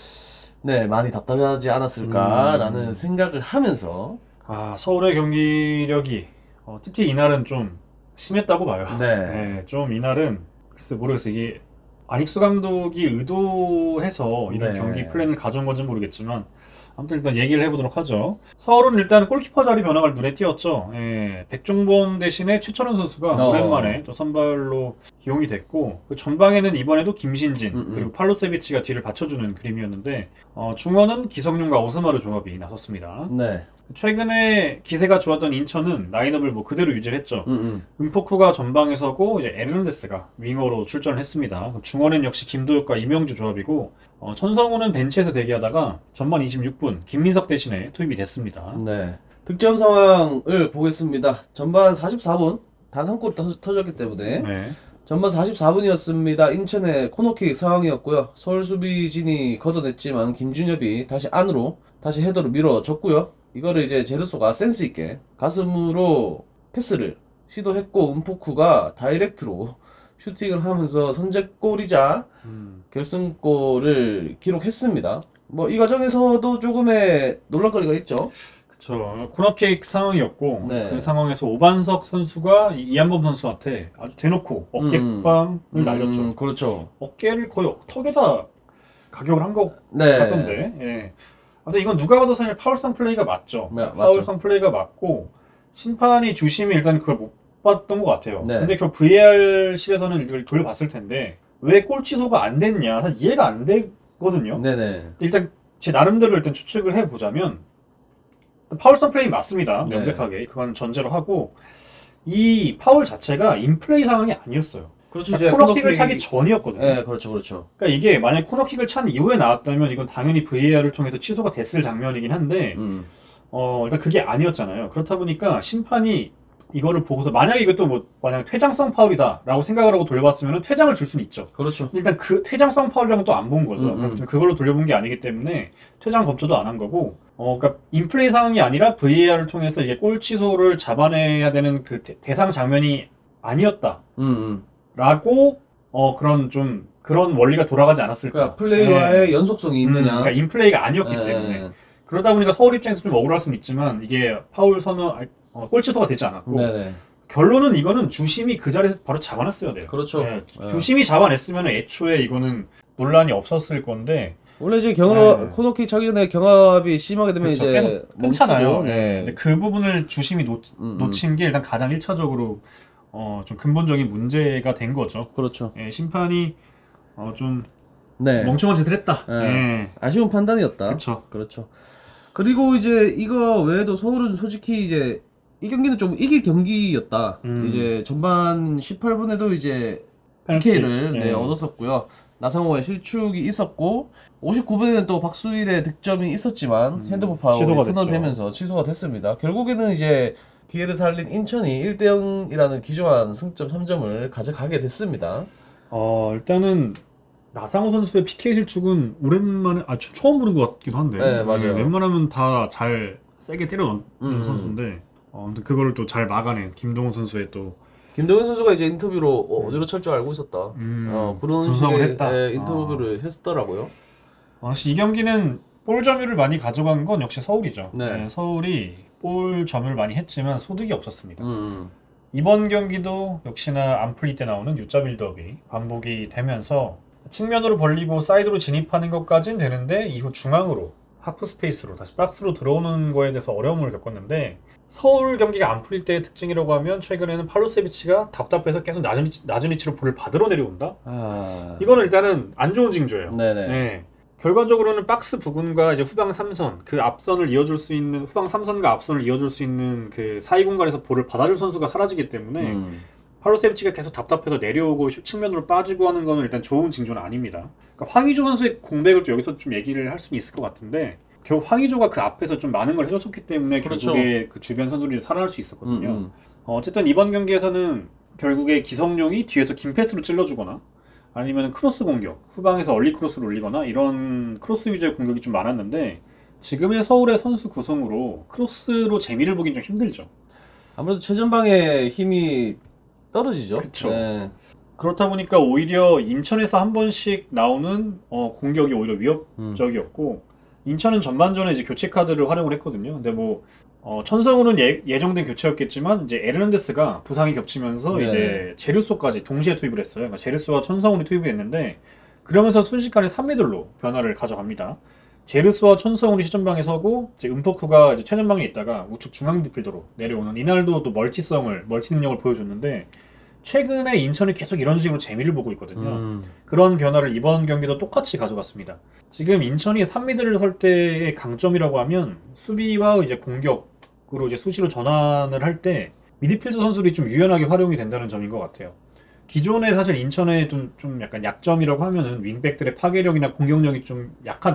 네, 많이 답답하지 않았을까라는 음. 생각을 하면서 아, 서울의 경기력이 어, 특히 이날은 좀 심했다고 봐요. 네. 네, 좀 이날은 글쎄 모르겠어요. 이게 안익수 감독이 의도해서 이런 네. 경기 플랜을 가져온 건지 모르겠지만 아무튼 일단 얘기를 해보도록 하죠. 서울은 일단 골키퍼 자리 변화가 눈에 띄었죠. 예, 백종범 대신에 최철원 선수가 어. 오랜만에 또 선발로 기용이 됐고 그 전방에는 이번에도 김신진 음, 음. 그리고 팔로세비치가 뒤를 받쳐주는 그림이었는데 어, 중원은 기성용과 오스마르 조합이 나섰습니다. 네. 최근에 기세가 좋았던 인천은 라인업을 뭐 그대로 유지를 했죠. 음, 음. 은포쿠가 전방에 서고 이제 에르난데스가 윙어로 출전을 했습니다. 중원엔 역시 김도혁과 이명주 조합이고 어, 천성우는 벤치에서 대기하다가 전반 이십육 분 김민석 대신에 투입이 됐습니다. 네. 득점 상황을 보겠습니다. 전반 사십사 분 단 한 골 터졌기 때문에 네. 전반 사십사 분이었습니다. 인천의 코너킥 상황이었고요. 서울 수비진이 걷어냈지만 김준엽이 다시 안으로 다시 헤더로 밀어줬고요. 이거를 이제 제르소가 센스 있게 가슴으로 패스를 시도했고 은포쿠가 다이렉트로 슈팅을 하면서 선제골이자 음. 결승골을 기록했습니다. 뭐 이 과정에서도 조금의 논란거리가 있죠. 그쵸. 코너킥 상황이었고 네. 그 상황에서 오반석 선수가 이- 이한범 선수한테 아주 대놓고 어깨빵을 음, 날렸죠. 음, 그렇죠. 어깨를 거의 턱에다 가격을 한 것 네. 같던데. 예. 아무튼 이건 누가 봐도 사실 파울성 플레이가 맞죠. 네, 맞죠. 파울성 플레이가 맞고 심판이 주심이 일단 그걸 못 봤던 것 같아요. 네. 근데 그 브이에이알실에서는 이걸 돌려봤을 텐데 왜 골 취소가 안 됐냐 사실 이해가 안 되거든요. 네네. 일단 제 나름대로 일단 추측을 해보자면 파울선 플레이 맞습니다. 네. 명백하게 그건 전제로 하고 이 파울 자체가 인플레이 상황이 아니었어요. 그렇죠. 그러니까 코너킥을 차기 전이었거든요. 네, 그렇죠, 그렇죠. 그러니까 이게 만약 코너킥을 찬 이후에 나왔다면 이건 당연히 브이에이알을 통해서 취소가 됐을 장면이긴 한데 음. 어 일단 그게 아니었잖아요. 그렇다 보니까 심판이 이거를 보고서 만약에 이것도 뭐 만약 퇴장성 파울이다라고 생각을 하고 돌려봤으면 퇴장을 줄 수는 있죠. 그렇죠. 일단 그 퇴장성 파울이랑은 또 안 본 거죠. 음, 음. 그럼 그걸로 돌려본 게 아니기 때문에 퇴장 검토도 안 한 거고, 어, 그러니까 인플레이 상황이 아니라 브이에이알을 통해서 이게 골 취소를 잡아내야 되는 그 대, 대상 장면이 아니었다라고 음, 음. 어 그런 좀 그런 원리가 돌아가지 않았을까. 그러니까 플레이와의 네. 연속성이 음, 있느냐. 그러니까 인플레이가 아니었기 네. 때문에 그러다 보니까 서울 입장에서 좀 억울할 수는 있지만 이게 파울 선언 어, 골 취소가 되지 않았고. 네네. 결론은 이거는 주심이 그 자리에서 바로 잡아냈어야 돼요. 그렇죠. 네, 네. 주심이 잡아냈으면 애초에 이거는 논란이 없었을 건데 원래 이제 경합 네. 코너킥 차기 전에 경합이 심하게 되면 그렇죠. 이제 계속 끊잖아요. 멈추고, 네. 네. 근데 그 부분을 주심이 놓, 음, 음. 놓친 게 일단 가장 일차적으로 어, 좀 근본적인 문제가 된 거죠. 그렇죠. 예, 심판이 어, 좀 네. 멍청한 짓을 했다. 네. 예. 아쉬운 판단이었다. 그렇죠. 그렇죠. 그리고 이제 이거 외에도 서울은 솔직히 이제 이 경기는 좀 이길 경기였다. 음. 이제 전반 십팔 분에도 이제 페널티. 피케이를 네, 예. 얻었었고요. 나상호의 실축이 있었고 오십구 분에는 또 박수일의 득점이 있었지만 음, 핸드볼 파울이 취소가 선언되면서 취소가 됐습니다. 결국에는 이제 기회를 살린 인천이 일 대 영이라는 기조한 승점 삼 점을 가져가게 됐습니다. 어, 일단은 나상호 선수의 피케이 실축은 오랜만에 아 저- 처음 보는 것 같기도 한데 네, 맞아요. 웬만하면 다 잘 세게 때려 넣는 음. 선수인데 어, 아무튼 그거를 또 잘 막아낸 김동훈 선수의 또 김동현 선수가 이제 인터뷰로 어, 어디로 찰 줄 알고 있었다. 음, 어, 그런 분석을 식의 했다. 예, 인터뷰를 했더라고요. 어, 사실 이 경기는 볼 점유율을 많이 가져간 건 역시 서울이죠. 네. 네, 서울이 볼 점유를 많이 했지만 소득이 없었습니다. 음. 이번 경기도 역시나 안플리 때 나오는 유자 빌드업이 반복이 되면서 측면으로 벌리고 사이드로 진입하는 것까진 되는데 이후 중앙으로 하프 스페이스로 다시 박스로 들어오는 거에 대해서 어려움을 겪었는데 서울 경기가 안 풀릴 때의 특징이라고 하면 최근에는 팔로세비치가 답답해서 계속 낮은, 위치, 낮은 위치로 볼을 받으러 내려온다? 아. 이거는 일단은 안 좋은 징조예요. 네네. 네. 결과적으로는 박스 부근과 이제 후방 삼 선, 그 앞선을 이어줄 수 있는, 후방 삼 선과 앞선을 이어줄 수 있는 그 사이 공간에서 볼을 받아줄 선수가 사라지기 때문에 음. 팔로세비치가 계속 답답해서 내려오고 측면으로 빠지고 하는 거는 일단 좋은 징조는 아닙니다. 그러니까 황의조 선수의 공백을 또 여기서 좀 얘기를 할 수는 있을 것 같은데 결국 황의조가 그 앞에서 좀 많은 걸 해줬었기 때문에 그렇죠. 결국에 그 주변 선수들이 살아날 수 있었거든요. 음, 음. 어, 어쨌든 이번 경기에서는 결국에 기성용이 뒤에서 긴 패스로 찔러주거나 아니면 크로스 공격, 후방에서 얼리 크로스를 올리거나 이런 크로스 위주의 공격이 좀 많았는데 지금의 서울의 선수 구성으로 크로스로 재미를 보긴 좀 힘들죠. 아무래도 최전방의 힘이 떨어지죠. 그쵸. 네. 그렇다 보니까 오히려 인천에서 한 번씩 나오는 어, 공격이 오히려 위협적이었고 인천은 전반전에 이제 교체 카드를 활용을 했거든요. 근데 뭐 어, 천성우는 예, 예정된 교체였겠지만 이제 에르난데스가 부상이 겹치면서 네. 이제 제르소까지 동시에 투입을 했어요. 그러니까 제르소와 천성우를 투입을 했는데 그러면서 순식간에 삼 미들로 변화를 가져갑니다. 제르소와 천성우이 최전방에 서고 이제 은포크가 이제 최전방에 있다가 우측 중앙 디필더로 내려오는 이날도도 멀티성을 멀티 능력을 보여줬는데 최근에 인천이 계속 이런 식으로 재미를 보고 있거든요. 음. 그런 변화를 이번 경기도 똑같이 가져갔습니다. 지금 인천이 삼 미들을 설 때의 강점이라고 하면 수비와 이제 공격으로 이제 수시로 전환을 할 때 미드필더 선수들이 좀 유연하게 활용이 된다는 점인 것 같아요. 기존에 사실 인천의 좀, 좀 약간 약점이라고 하면은 윙백들의 파괴력이나 공격력이 좀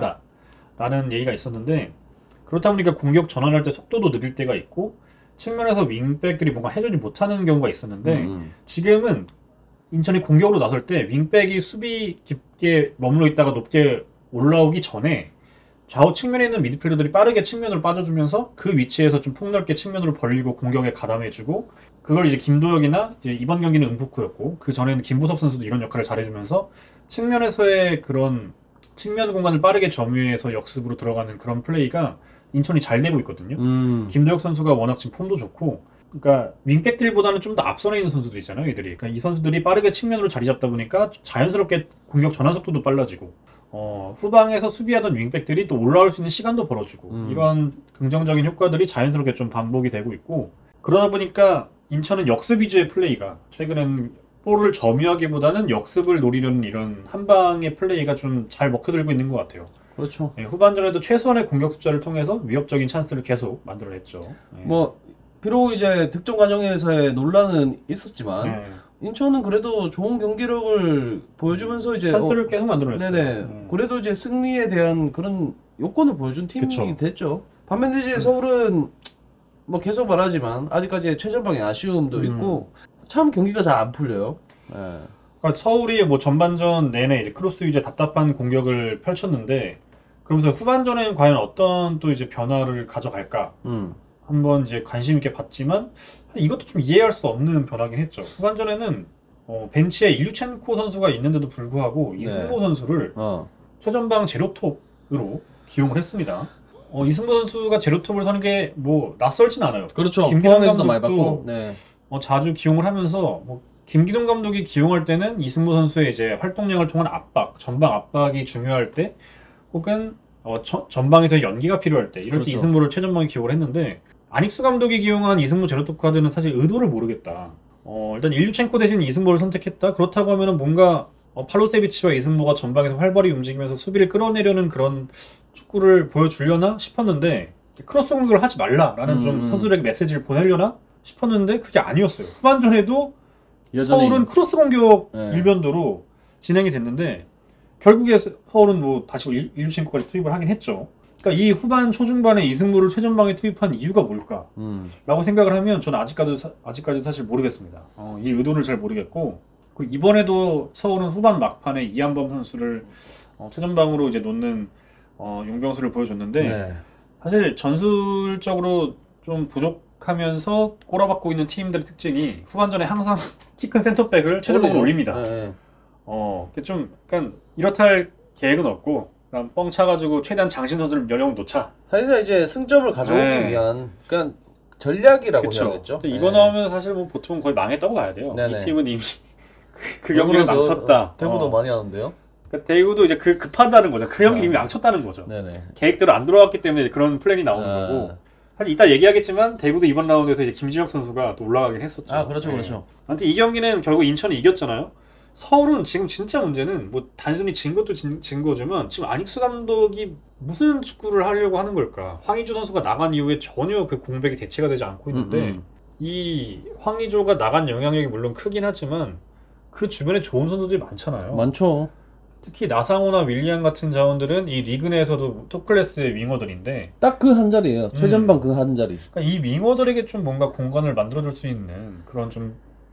약하다라는 얘기가 있었는데 그렇다 보니까 공격 전환할 때 속도도 느릴 때가 있고 측면에서 윙백들이 뭔가 해주지 못하는 경우가 있었는데 음. 지금은 인천이 공격으로 나설 때 윙백이 수비 깊게 머물러 있다가 높게 올라오기 전에 좌우 측면에 있는 미드필더들이 빠르게 측면으로 빠져주면서 그 위치에서 좀 폭넓게 측면으로 벌리고 공격에 가담해주고 그걸 이제 김도혁이나 이제 이번 경기는 은푸크였고 그 전에는 김보섭 선수도 이런 역할을 잘해주면서 측면에서의 그런 측면 공간을 빠르게 점유해서 역습으로 들어가는 그런 플레이가 인천이 잘 되고 있거든요. 음. 김도혁 선수가 워낙 지금 폼도 좋고 그러니까 윙백들보다는 좀 더 앞선에 있는 선수들 있잖아요. 이들이. 그러니까 이 선수들이 빠르게 측면으로 자리 잡다 보니까 자연스럽게 공격 전환 속도도 빨라지고 어, 후방에서 수비하던 윙백들이 또 올라올 수 있는 시간도 벌어주고 음. 이런 긍정적인 효과들이 자연스럽게 좀 반복이 되고 있고 그러다 보니까 인천은 역습 위주의 플레이가 최근엔 볼을 점유하기보다는 역습을 노리려는 이런 한방의 플레이가 좀 잘 먹혀들고 있는 것 같아요. 그렇죠. 네, 후반전에도 최소한의 공격 숫자를 통해서 위협적인 찬스를 계속 만들어냈죠. 네. 뭐 비록 이제 득점 과정에서의 논란은 있었지만 네. 인천은 그래도 좋은 경기력을 보여주면서 이제 찬스를 어, 계속 만들어냈어요. 네네. 네. 그래도 이제 승리에 대한 그런 요건을 보여준 팀이 그쵸. 됐죠. 반면에 이제 서울은 뭐 계속 말하지만 아직까지 최전방에 아쉬움도 음. 있고 참 경기가 잘 안 풀려요. 네. 그러니까 서울이 뭐 전반전 내내 이제 크로스 위주의 답답한 공격을 펼쳤는데 그러면서 후반전에는 과연 어떤 또 이제 변화를 가져갈까 음. 한번 이제 관심 있게 봤지만 이것도 좀 이해할 수 없는 변화긴 했죠. 후반전에는 어, 벤치에 일류첸코 선수가 있는데도 불구하고 네. 이승모 선수를 어. 최전방 제로톱으로 기용을 했습니다. 어, 이승모 선수가 제로톱을 서는 게 뭐 낯설진 않아요. 그렇죠. 김기동 포항에서도 많이 감독도 봤고. 네. 어, 자주 기용을 하면서 뭐 김기동 감독이 기용할 때는 이승모 선수의 이제 활동량을 통한 압박, 전방 압박이 중요할 때 혹은 어, 저- 전방에서 연기가 필요할 때 이럴 때 그렇죠. 이승모를 최전방에 기용을 했는데 안익수 감독이 기용한 이승모 제로톱 카드는 사실 의도를 모르겠다. 어, 일단 일류첸코 대신 이승모를 선택했다. 그렇다고 하면은 뭔가 어, 팔로세비치와 이승모가 전방에서 활발히 움직이면서 수비를 끌어내려는 그런 축구를 보여주려나 싶었는데 크로스 공격을 하지 말라라는 음, 좀 음. 선수들에게 메시지를 보내려나 싶었는데 그게 아니었어요. 후반전에도 여전히 서울은 크로스 공격 네. 일변도로 진행이 됐는데 결국에 서울은 뭐 다시 일- 일루첸코까지 투입을 하긴 했죠. 그러니까 이 후반 초중반에 이승모를 최전방에 투입한 이유가 뭘까? 음. 라고 생각을 하면 저는 아직까지 사- 아직까지 사실 모르겠습니다. 어, 이 의도를 잘 모르겠고 그리고 이번에도 서울은 후반 막판에 이한범 선수를 어, 최전방으로 이제 놓는 어, 용병수를 보여줬는데 네. 사실 전술적으로 좀 부족하면서 꼬라박고 있는 팀들의 특징이 후반전에 항상 키 큰 센터백을 최전방으로 올립니다. 네, 네. 어, 그게 좀 약간 이렇다 할 계획은 없고 그냥 뻥 차가지고 최대한 장신 선수를 몇 명 놓자. 사실상 이제 승점을 가져오기 네. 위한 그냥 전략이라고 그쵸. 해야겠죠. 근데 이거 네. 나오면 사실 뭐 보통 거의 망했다고 봐야 돼요. 네네. 이 팀은 이미 그, 그 경기를 대구도 망쳤다. 대구도 어. 많이 하는데요. 그러니까 대구도 이제 그 급하다는 거죠. 그 경기를 네. 이미 망쳤다는 거죠. 네네. 계획대로 안 들어갔기 때문에 그런 플랜이 나오는 아. 거고. 사실 이따 얘기하겠지만 대구도 이번 라운드에서 이제 김진혁 선수가 또 올라가긴 했었죠. 아 그렇죠 네. 그렇죠. 아무튼 이 경기는 결국 인천이 이겼잖아요. 서울은 지금 진짜 문제는 뭐 단순히 진 것도 진, 진 거지만 지금 안익수 감독이 무슨 축구를 하려고 하는 걸까? 황의조 선수가 나간 이후에 전혀 그 공백이 대체가 되지 않고 있는데 음, 음. 이 황의조가 나간 영향력이 물론 크긴 하지만 그 주변에 좋은 선수들이 많잖아요. 많죠. 특히 나상호나 윌리안 같은 자원들은 이 리그 내에서도 톱클래스의 윙어들인데 딱 그 한 자리예요. 최전방 그 한 자리. 그러니까 이 윙어들에게 좀 뭔가 공간을 만들어줄 수 있는 그런 좀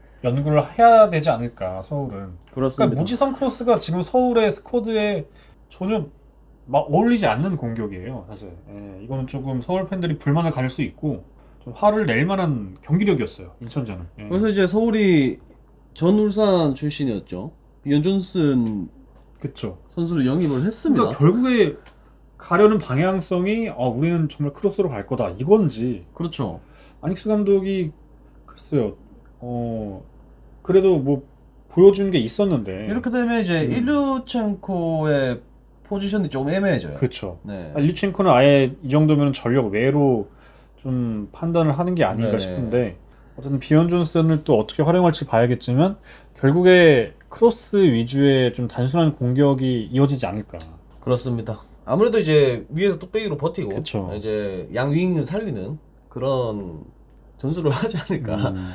연구를 해야 되지 않을까 서울은. 그렇습니다. 그러니까 무지성 크로스가 지금 서울의 스쿼드에 전혀 막 어울리지 않는 공격이에요 사실. 예, 이거는 조금 서울 팬들이 불만을 가질 수 있고 좀 화를 낼 만한 경기력이었어요 인천전은. 예. 그래서 이제 서울이 전 울산 출신이었죠. 이언 존슨 그쵸. 선수를 영입을 했습니다. 그러니까 결국에 가려는 방향성이 어, 우리는 정말 크로스로 갈 거다 이건지 그렇죠. 안익수 감독이 글쎄요 어 그래도 뭐 보여준 게 있었는데 이렇게 되면 이제 음. 일류첸코의 포지션이 조금 애매해져요. 그쵸. 네. 일류첸코는 아예 이 정도면 전력 외로 좀 판단을 하는 게 아닌가 네네. 싶은데 어쨌든 비언 존슨을 또 어떻게 활용할지 봐야겠지만 결국에 크로스 위주의 좀 단순한 공격이 이어지지 않을까. 그렇습니다. 아무래도 이제 위에서 뚝배기로 버티고 그쵸. 이제 양윙을 살리는 그런 전술을 하지 않을까 음,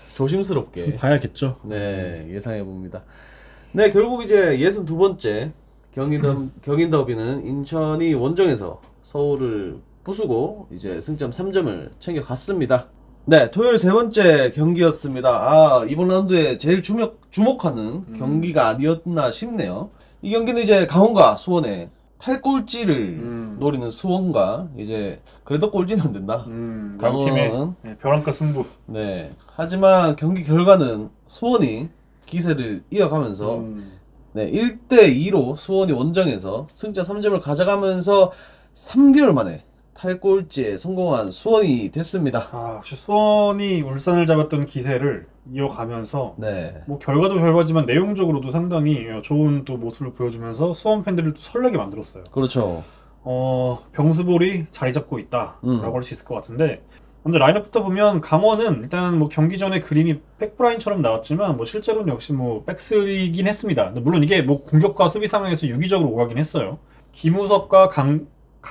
조심스럽게 봐야겠죠. 네 예상해 봅니다. 네 결국 이제 예순 두 번째 경인더 경인 더비는 인천이 원정에서 서울을 부수고 이제 승점 삼 점을 챙겨 갔습니다. 네 토요일 세 번째 경기였습니다. 아 이번 라운드에 제일 주목 주목하는 음. 경기가 아니었나 싶네요. 이 경기는 이제 강원과 수원의 탈골찌를 음. 노리는 수원과 이제 그래도 꼴찌는 안 된다. 음, 강원은- 양팀의 네, 벼랑끝 승부. 네. 하지만 경기 결과는 수원이 기세를 이어가면서 음, 네, 일 대 이로 수원이 원정에서 승점 삼 점을 가져가면서 삼 개월 만에 탈골찌에 성공한 수원이 됐습니다. 아, 역시 수원이 울산을 잡았던 기세를 이어가면서 네. 뭐 결과도 결과지만 내용적으로도 상당히 좋은 또 모습을 보여주면서 수원 팬들을 또 설레게 만들었어요. 그렇죠. 어, 병수볼이 자리 잡고 있다라고 음. 할 수 있을 것 같은데 먼저 라인업부터 보면 강원은 일단 뭐 경기 전에 그림이 백브라인처럼 나왔지만 뭐 실제로는 역시 뭐 백스리긴 했습니다. 근데 물론 이게 뭐 공격과 수비 상황에서 유기적으로 오가긴 했어요. 김우석과 강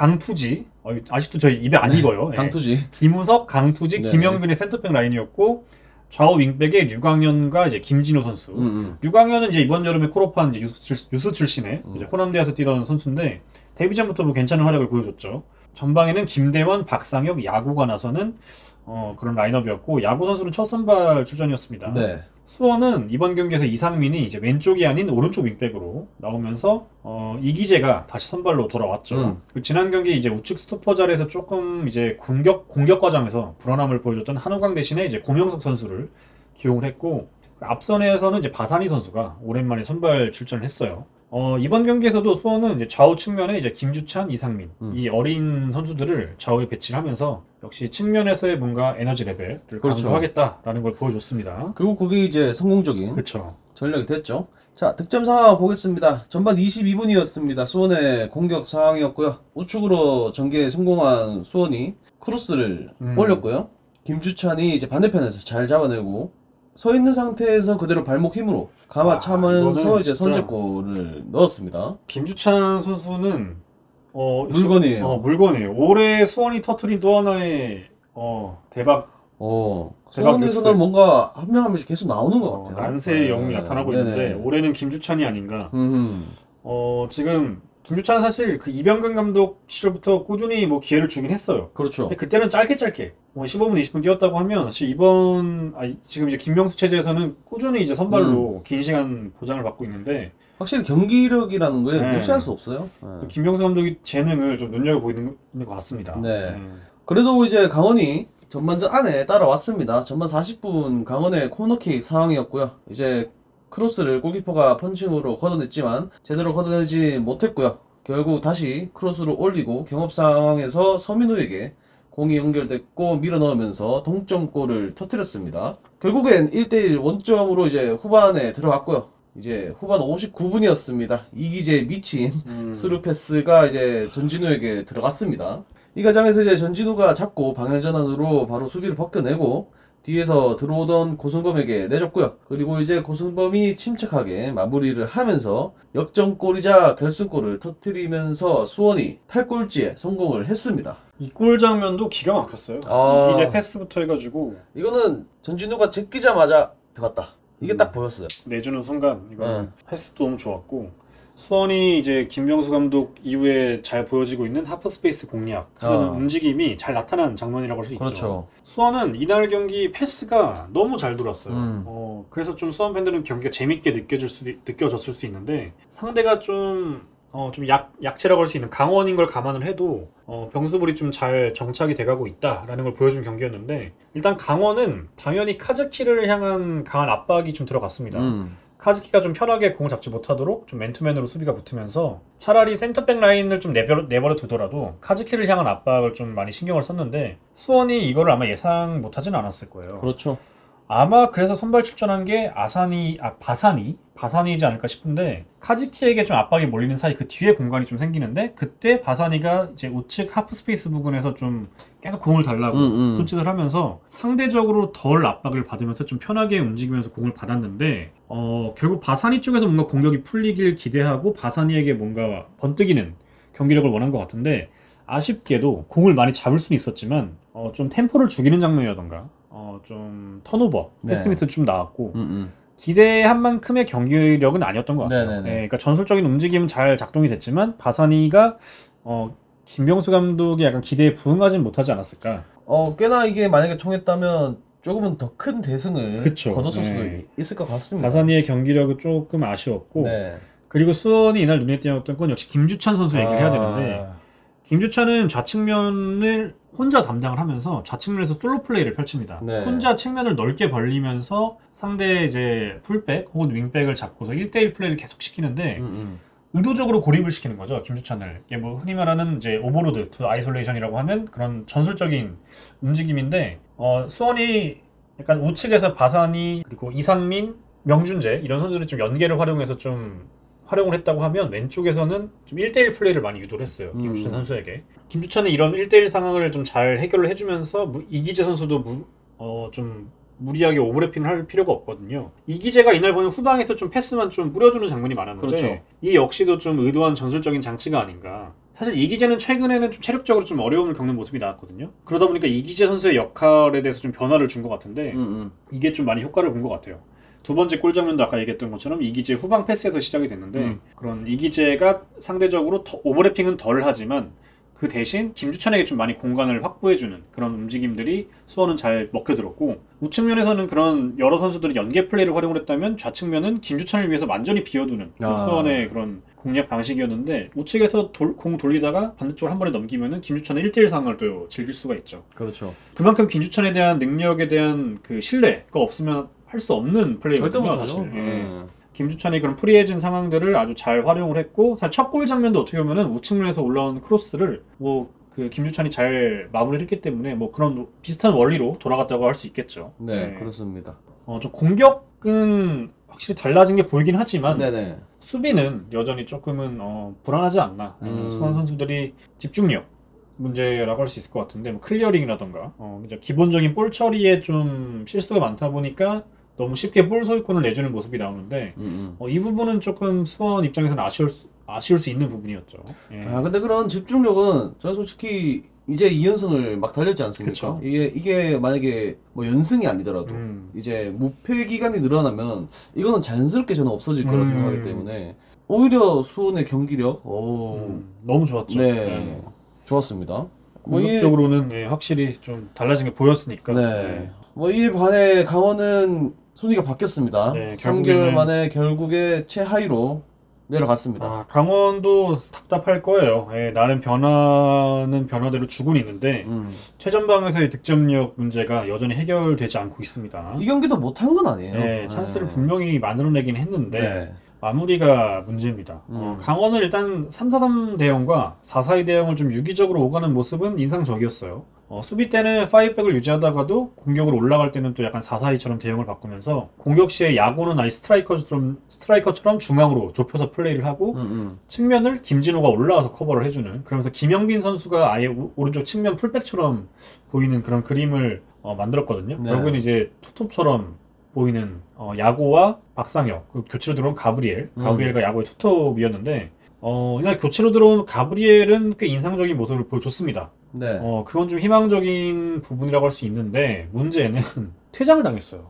강투지 어, 아직도 저희 입에 안 익어요. 예. 강투지. 김우석, 강투지, 네. 김영빈의 센터백 라인이었고 좌우 윙백에 류광현과 이제 김진호 선수. 음, 음. 류광현은 이제 이번 여름에 콜업한 이제 유스, 출, 유스 출신의 음. 이제 호남대에서 뛰던 선수인데 데뷔전부터 뭐 괜찮은 활약을 보여줬죠. 전방에는 김대원, 박상혁, 야구가 나서는 어, 그런 라인업이었고 야구 선수는 첫 선발 출전이었습니다. 네. 수원은 이번 경기에서 이상민이 이제 왼쪽이 아닌 오른쪽 윙백으로 나오면서 어, 이기재가 다시 선발로 돌아왔죠. 음. 그 지난 경기 이제 우측 스토퍼 자리에서 조금 이제 공격 공격 과정에서 불안함을 보여줬던 한우강 대신에 이제 고명석 선수를 기용을 했고 앞선에서는 이제 바사니 선수가 오랜만에 선발 출전을 했어요. 어, 이번 경기에서도 수원은 이제 좌우 측면에 이제 김주찬, 이상민 음. 이 어린 선수들을 좌우에 배치를 하면서 역시 측면에서의 뭔가 에너지 레벨을 그렇죠. 강조하겠다라는 걸 보여줬습니다. 그리고 그게 이제 성공적인 그렇죠. 전략이 됐죠. 자, 득점 상황 보겠습니다. 전반 이십이 분이었습니다. 수원의 공격 상황이었고요. 우측으로 전개 성공한 수원이 크로스를 음. 올렸고요. 김주찬이 이제 반대편에서 잘 잡아내고 서 있는 상태에서 그대로 발목 힘으로 감아 와, 차면서 이거는 이제 진짜- 선제골을 넣었습니다. 김주찬 선수는 어, 물건이에요. 어, 물건이에요. 올해 수원이 터트린 또 하나의 어, 대박 어, 대박 수원에서는 뉴스. 뭔가 한 명 한 명씩 계속 나오는 것 어, 같아요. 난세의 영웅이 네, 나타나고 네네. 있는데 올해는 김주찬이 아닌가. 음, 어, 지금 김주찬은 사실 그 이병근 감독 시절부터 꾸준히 뭐 기회를 주긴 했어요. 그렇죠. 근데 그때는 짧게 짧게 뭐 십오 분, 이십 분 뛰었다고 하면 사실 이번 아, 지금 이제 김명수 체제에서는 꾸준히 이제 선발로 음. 긴 시간 보장을 받고 있는데 확실히 경기력이라는 걸 네. 무시할 수 없어요. 네. 김명수 감독이 재능을 좀 눈여겨보고 있는 것 같습니다. 네. 음. 그래도 이제 강원이 전반전 안에 따라왔습니다. 전반 사십 분 강원의 코너킥 상황이었고요. 이제 크로스를 골키퍼가 펀칭으로 걷어냈지만 제대로 걷어내지 못했고요. 결국 다시 크로스를 올리고 경합 상황에서 서민우에게 공이 연결됐고 밀어 넣으면서 동점골을 터뜨렸습니다. 결국엔 일 대일 원점으로 이제 후반에 들어갔고요. 이제 후반 오십구 분이었습니다. 이기재 미친 음. 스루 패스가 이제 전진우에게 들어갔습니다. 이 과정에서 이제 전진우가 잡고 방향 전환으로 바로 수비를 벗겨내고 뒤에서 들어오던 고승범에게 내줬고요. 그리고 이제 고승범이 침착하게 마무리를 하면서 역전골이자 결승골을 터뜨리면서 수원이 탈골지에 성공을 했습니다. 이 골 장면도 기가 막혔어요. 아. 이제 패스부터 해가지고 이거는 전진우가 제끼자마자 들어갔다. 이게 음. 딱 보였어요. 내주는 순간 이거 네. 패스도 너무 좋았고 수원이 이제 김명수 감독 이후에 잘 보여지고 있는 하프스페이스 공략 하는 어. 움직임이 잘 나타난 장면이라고 할 수 있죠. 그렇죠. 수원은 이날 경기 패스가 너무 잘 돌았어요. 음. 어, 그래서 좀 수원 팬들은 경기가 재밌게 느껴질 수, 느껴졌을 수 있는데 상대가 좀 어, 좀 약, 약체라고 할 수 있는 강원인 걸 감안을 해도 어, 병수불이 좀 잘 정착이 돼가고 있다라는 걸 보여준 경기였는데 일단 강원은 당연히 카즈키를 향한 강한 압박이 좀 들어갔습니다. 음. 카즈키가 좀 편하게 공을 잡지 못하도록 좀 맨투맨으로 수비가 붙으면서 차라리 센터백 라인을 좀 내버려, 내버려 두더라도 카즈키를 향한 압박을 좀 많이 신경을 썼는데 수원이 이거를 아마 예상 못하진 않았을 거예요. 그렇죠. 아마 그래서 선발 출전한 게 아사니, 아 바사니, 바사니이지 않을까 싶은데 카즈키에게 좀 압박이 몰리는 사이 그 뒤에 공간이 좀 생기는데 그때 바사니가 이제 우측 하프 스페이스 부근에서 좀 계속 공을 달라고 음, 음. 손짓을 하면서 상대적으로 덜 압박을 받으면서 좀 편하게 움직이면서 공을 받았는데 어, 결국 바사니 쪽에서 뭔가 공격이 풀리길 기대하고 바사니에게 뭔가 번뜩이는 경기력을 원한 것 같은데 아쉽게도 공을 많이 잡을 수는 있었지만 어, 좀 템포를 죽이는 장면이라던가 어, 좀 턴오버, 네. 패스미터 좀 나왔고 음, 음. 기대한 만큼의 경기력은 아니었던 것 같아요. 네네네. 예, 그러니까 전술적인 움직임은 잘 작동이 됐지만 바사니가 어, 김병수 감독이 약간 기대에 부응하진 못하지 않았을까. 어, 꽤나 이게 만약에 통했다면 조금은 더 큰 대승을 그쵸. 거뒀을 네. 수도 이- 있을 것 같습니다. 바사니의 경기력은 조금 아쉬웠고 네. 그리고 수원이 이날 눈에 띄었던 건 역시 김주찬 선수 얘기를 해야 되는데 아, 김주찬은 좌측면을 혼자 담당을 하면서 좌측면에서 솔로 플레이를 펼칩니다. 네. 혼자 측면을 넓게 벌리면서 상대 이제 풀백 혹은 윙백을 잡고서 일 대일 플레이를 계속 시키는데 음, 음. 의도적으로 고립을 시키는 거죠. 김주찬을. 이게 뭐 흔히 말하는 이제 오버로드 투 아이솔레이션이라고 하는 그런 전술적인 움직임인데 어, 수원이 약간 우측에서 바사니 그리고 이상민, 명준재 이런 선수들이 좀 연계를 활용해서 좀 활용을 했다고 하면 왼쪽에서는 좀 일 대 일 플레이를 많이 유도를 했어요. 음. 김주찬 선수에게. 김주찬은 이런 일 대 일 상황을 좀 잘 해결을 해주면서 무- 이기재 선수도 무, 어, 좀 무리하게 오버래핑을 할 필요가 없거든요. 이기재가 이날 보면 후방에서 좀 패스만 좀 뿌려주는 장면이 많았는데 그렇죠. 이 역시도 좀 의도한 전술적인 장치가 아닌가. 사실 이기재는 최근에는 좀 체력적으로 좀 어려움을 겪는 모습이 나왔거든요. 그러다 보니까 이기재 선수의 역할에 대해서 좀 변화를 준 것 같은데 음, 음. 이게 좀 많이 효과를 본 것 같아요. 두 번째 골 장면도 아까 얘기했던 것처럼 이기재 후방 패스에서 시작이 됐는데 음. 그런 이기재가 상대적으로 더, 오버래핑은 덜 하지만 그 대신 김주찬에게 좀 많이 공간을 확보해주는 그런 움직임들이 수원은 잘 먹혀들었고 우측면에서는 그런 여러 선수들이 연계 플레이를 활용을 했다면 좌측면은 김주찬을 위해서 완전히 비워두는 아. 수원의 그런 공략 방식이었는데 우측에서 돌, 공 돌리다가 반대쪽으로 한 번에 넘기면은 김주찬은 일 대 일 상황을 또 즐길 수가 있죠. 그렇죠. 그만큼 김주찬에 대한 능력에 대한 그 신뢰가 없으면 할 수 없는 절대 플레이거든요. 못하죠. 사실. 예. 음. 김주찬이 그런 프리해진 상황들을 아주 잘 활용을 했고 사실 첫 골 장면도 어떻게 보면은 우측면에서 올라온 크로스를 뭐 그 김주찬이 잘 마무리를 했기 때문에 뭐 그런 비슷한 원리로 돌아갔다고 할 수 있겠죠. 네, 그렇습니다. 어, 좀 공격은 확실히 달라진 게 보이긴 하지만 네네. 수비는 여전히 조금은 어, 불안하지 않나. 음. 수원 선수들이 집중력 문제라고 할 수 있을 것 같은데 뭐 클리어링이라던가 어, 이제 기본적인 볼 처리에 좀 실수가 많다 보니까 너무 쉽게 볼 소유권을 내주는 모습이 나오는데 음, 음. 어, 이 부분은 조금 수원 입장에서는 아쉬울 수, 아쉬울 수 있는 부분이었죠. 예. 아 근데 그런 집중력은 저는 솔직히 이제 이 연승을 막 달렸지 않습니까? 그쵸. 이게 이게 만약에 뭐 연승이 아니더라도 음. 이제 무패 기간이 늘어나면 이거는 자연스럽게 저는 없어질 거라 음. 생각하기 때문에 오히려 수원의 경기력 오 음, 너무 좋았죠. 네. 예. 좋았습니다. 뭐 이- 공격적으로는 예, 확실히 좀 달라진 게 보였으니까. 네. 뭐 이에 반해 강원은 순위가 바뀌었습니다. 네, 삼 개월 결국에는- 만에 결국에 최하위로 내려갔습니다. 아, 강원도 답답할 거예요. 예, 나름 변화는 변화대로 주고는 있는데 음. 최전방에서의 득점력 문제가 여전히 해결되지 않고 있습니다. 이 경기도 못한 건 아니에요. 예, 찬스를 네. 분명히 만들어내긴 했는데 네. 마무리가 문제입니다. 어, 음. 강원은 일단 삼 사 삼 대형과 사 사 이 대형을 좀 유기적으로 오가는 모습은 인상적이었어요. 어, 수비 때는 파이백을 유지하다가도 공격으로 올라갈 때는 또 약간 사 사 이처럼 대형을 바꾸면서 공격 시에 야구는 아예 스트라이커처럼, 스트라이커처럼 중앙으로 좁혀서 플레이를 하고 음, 음. 측면을 김진호가 올라와서 커버를 해주는 그러면서 김영빈 선수가 아예 오- 오른쪽 측면 풀백처럼 보이는 그런 그림을 어, 만들었거든요. 네. 결국엔 이제 투톱처럼 보이는 어, 야구와 박상혁 그 교체로 들어온 가브리엘 음. 가브리엘과 야구의 투톱이었는데 어, 이날 교체로 들어온 가브리엘은 꽤 인상적인 모습을 보여줬습니다. 네. 어, 그건 좀 희망적인 부분이라고 할 수 있는데 문제는 퇴장을 당했어요.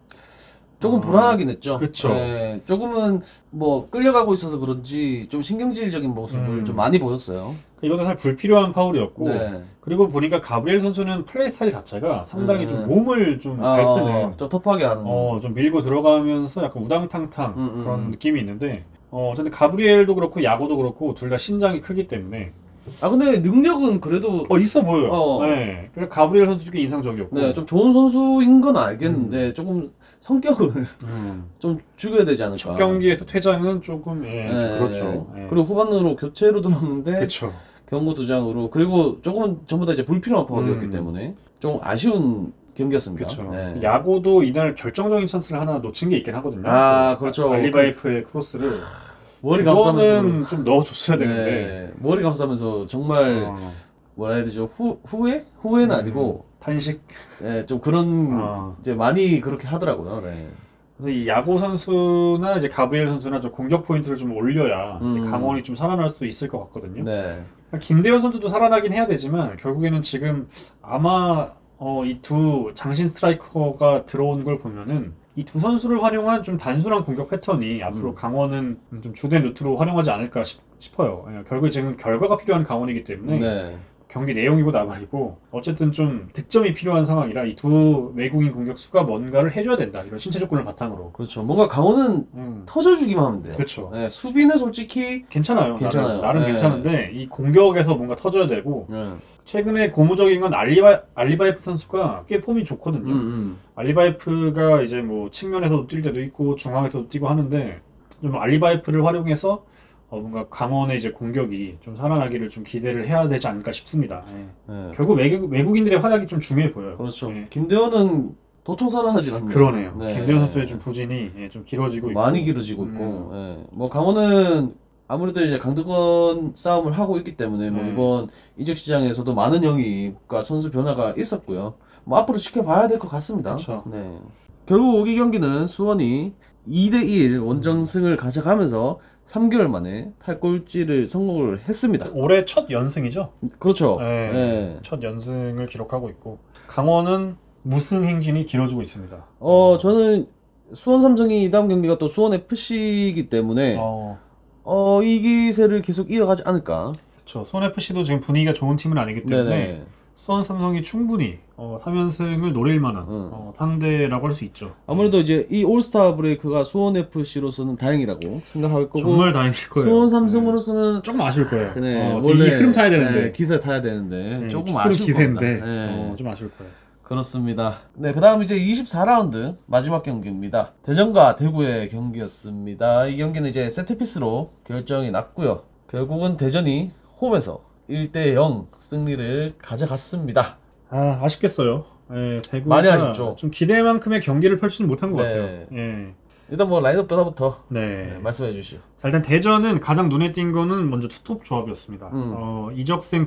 조금 어, 불안하긴 했죠. 그쵸. 네, 조금은 뭐 끌려가고 있어서 그런지 좀 신경질적인 모습을 음. 좀 많이 보였어요. 이것도 사실 불필요한 파울이었고 네. 그리고 보니까 가브리엘 선수는 플레이 스타일 자체가 상당히 음. 좀 몸을 좀 잘 쓰는 어, 좀 터프하게 하는. 어, 좀 밀고 들어가면서 약간 우당탕탕 음, 음, 그런 음. 느낌이 있는데 어, 어쨌든 가브리엘도 그렇고 야고도 그렇고 둘 다 신장이 크기 때문에 아 근데 능력은 그래도 어 있어 보여요. 어. 네. 그래서 가브리엘 선수 꽤 인상적이었고. 네, 좀 좋은 선수인 건 알겠는데 조금 성격을 음. 좀 죽여야 되지 않을까. 첫 경기에서 퇴장은 조금 예, 좀 네, 그렇죠. 예. 그리고 후반으로 교체로 들어왔는데 그렇죠. 경고 두 장으로 그리고 조금은 전부 다 이제 불필요한 파울이었기 음. 때문에 좀 아쉬운 경기였습니다. 그렇죠. 네. 야고도 이날 결정적인 찬스를 하나 놓친 게 있긴 하거든요. 아, 그 그렇죠. 알리바이프의 크로스를 머리 감싸면서 그거는 좀 넣어줬어야 되는데. 네, 머리 감싸면서 정말 어, 뭐라 해야 되죠? 후 후회? 후회는 음. 아니고 탄식. 네, 좀 그런 어. 이제 많이 그렇게 하더라고요. 네. 그래서 이 야고 선수나 이제 가브리엘 선수나 좀 공격 포인트를 좀 올려야 이제 음. 강원이 좀 살아날 수 있을 것 같거든요. 네. 김대현 선수도 살아나긴 해야 되지만 결국에는 지금 아마 어, 이 두 장신 스트라이커가 들어온 걸 보면은 이 두 선수를 활용한 좀 단순한 공격 패턴이 앞으로 음. 강원은 좀 주된 루트로 활용하지 않을까 싶, 싶어요. 예, 결국에 지금 결과가 필요한 강원이기 때문에 네. 경기 내용이고 나발이고 어쨌든 좀 득점이 필요한 상황이라 이 두 외국인 공격수가 뭔가를 해줘야 된다. 이런 신체 조건을 바탕으로. 그렇죠. 뭔가 강원은 음, 터져주기만 하면 돼요. 그렇죠. 네, 수비는 솔직히 괜찮아요. 괜찮아요. 나름, 나름 네. 괜찮은데 이 공격에서 뭔가 터져야 되고 네. 최근에 고무적인 건 알리바, 알리바이프 선수가 꽤 폼이 좋거든요. 음, 음. 알리바이프가 이제 뭐 측면에서도 뛸 때도 있고 중앙에서도 뛰고 하는데 좀 알리바이프를 활용해서 어 뭔가 강원의 이제 공격이 좀 살아나기를 좀 기대를 해야 되지 않을까 싶습니다. 예. 네. 결국 외국, 외국인들의 활약이 좀 중요해 보여요. 그렇죠. 예. 김대현은 도통 살아나질 않네요. 그러네요. 네. 김대현 선수의 좀 부진이 예, 좀 길어지고 있고. 많이 길어지고 음. 있고. 예. 뭐 강원은 아무래도 이제 강등권 싸움을 하고 있기 때문에 뭐 네. 이번 이적 시장에서도 많은 영입과 선수 변화가 있었고요. 뭐 앞으로 지켜봐야 될 것 같습니다. 그쵸. 네. 결국 이 경기는 수원이 이 대 일 원정승을 가져가면서 삼 개월 만에 탈꼴찌를 성공을 했습니다. 올해 첫 연승이죠. 그렇죠. 네. 네. 첫 연승을 기록하고 있고 강원은 무승 행진이 길어지고 있습니다. 어 저는 수원 삼성이 다음 경기가 또 수원 에프씨이기 때문에 어, 어, 이 기세를 계속 이어가지 않을까. 그렇죠. 수원 에프씨도 지금 분위기가 좋은 팀은 아니기 때문에 네네. 수원 삼성이 충분히 어, 삼 연승을 노릴 만한 응. 어, 상대라고 할 수 있죠. 아무래도 이제 이 올스타 브레이크가 수원 에프씨로서는 다행이라고 생각할 거고 정말 다행일 거예요. 수원 삼성으로서는 네. 조금 아쉬울 거예요. 네, 어, 원래 이 흐름 타야 되는데 네, 기세 타야 되는데 네, 조금 축구는 아쉬울 기세인데 겁니다. 네. 어, 좀 아쉬울 거예요. 그렇습니다. 네, 그 다음 이제 이십사 라운드 마지막 경기입니다. 대전과 대구의 경기였습니다. 이 경기는 이제 세트피스로 결정이 났고요. 결국은 대전이 홈에서 일 대 영 승리를 가져갔습니다. 아 아쉽겠어요. 예, 대구가 많이 아쉽죠. 좀 기대만큼의 경기를 펼치지 못한 것 네. 같아요. 예. 일단 뭐 라인업 변화부터 네. 네, 말씀해 주시죠. 자, 일단 대전은 가장 눈에 띈 거는 먼저 투톱 조합이었습니다. 음. 어, 이적생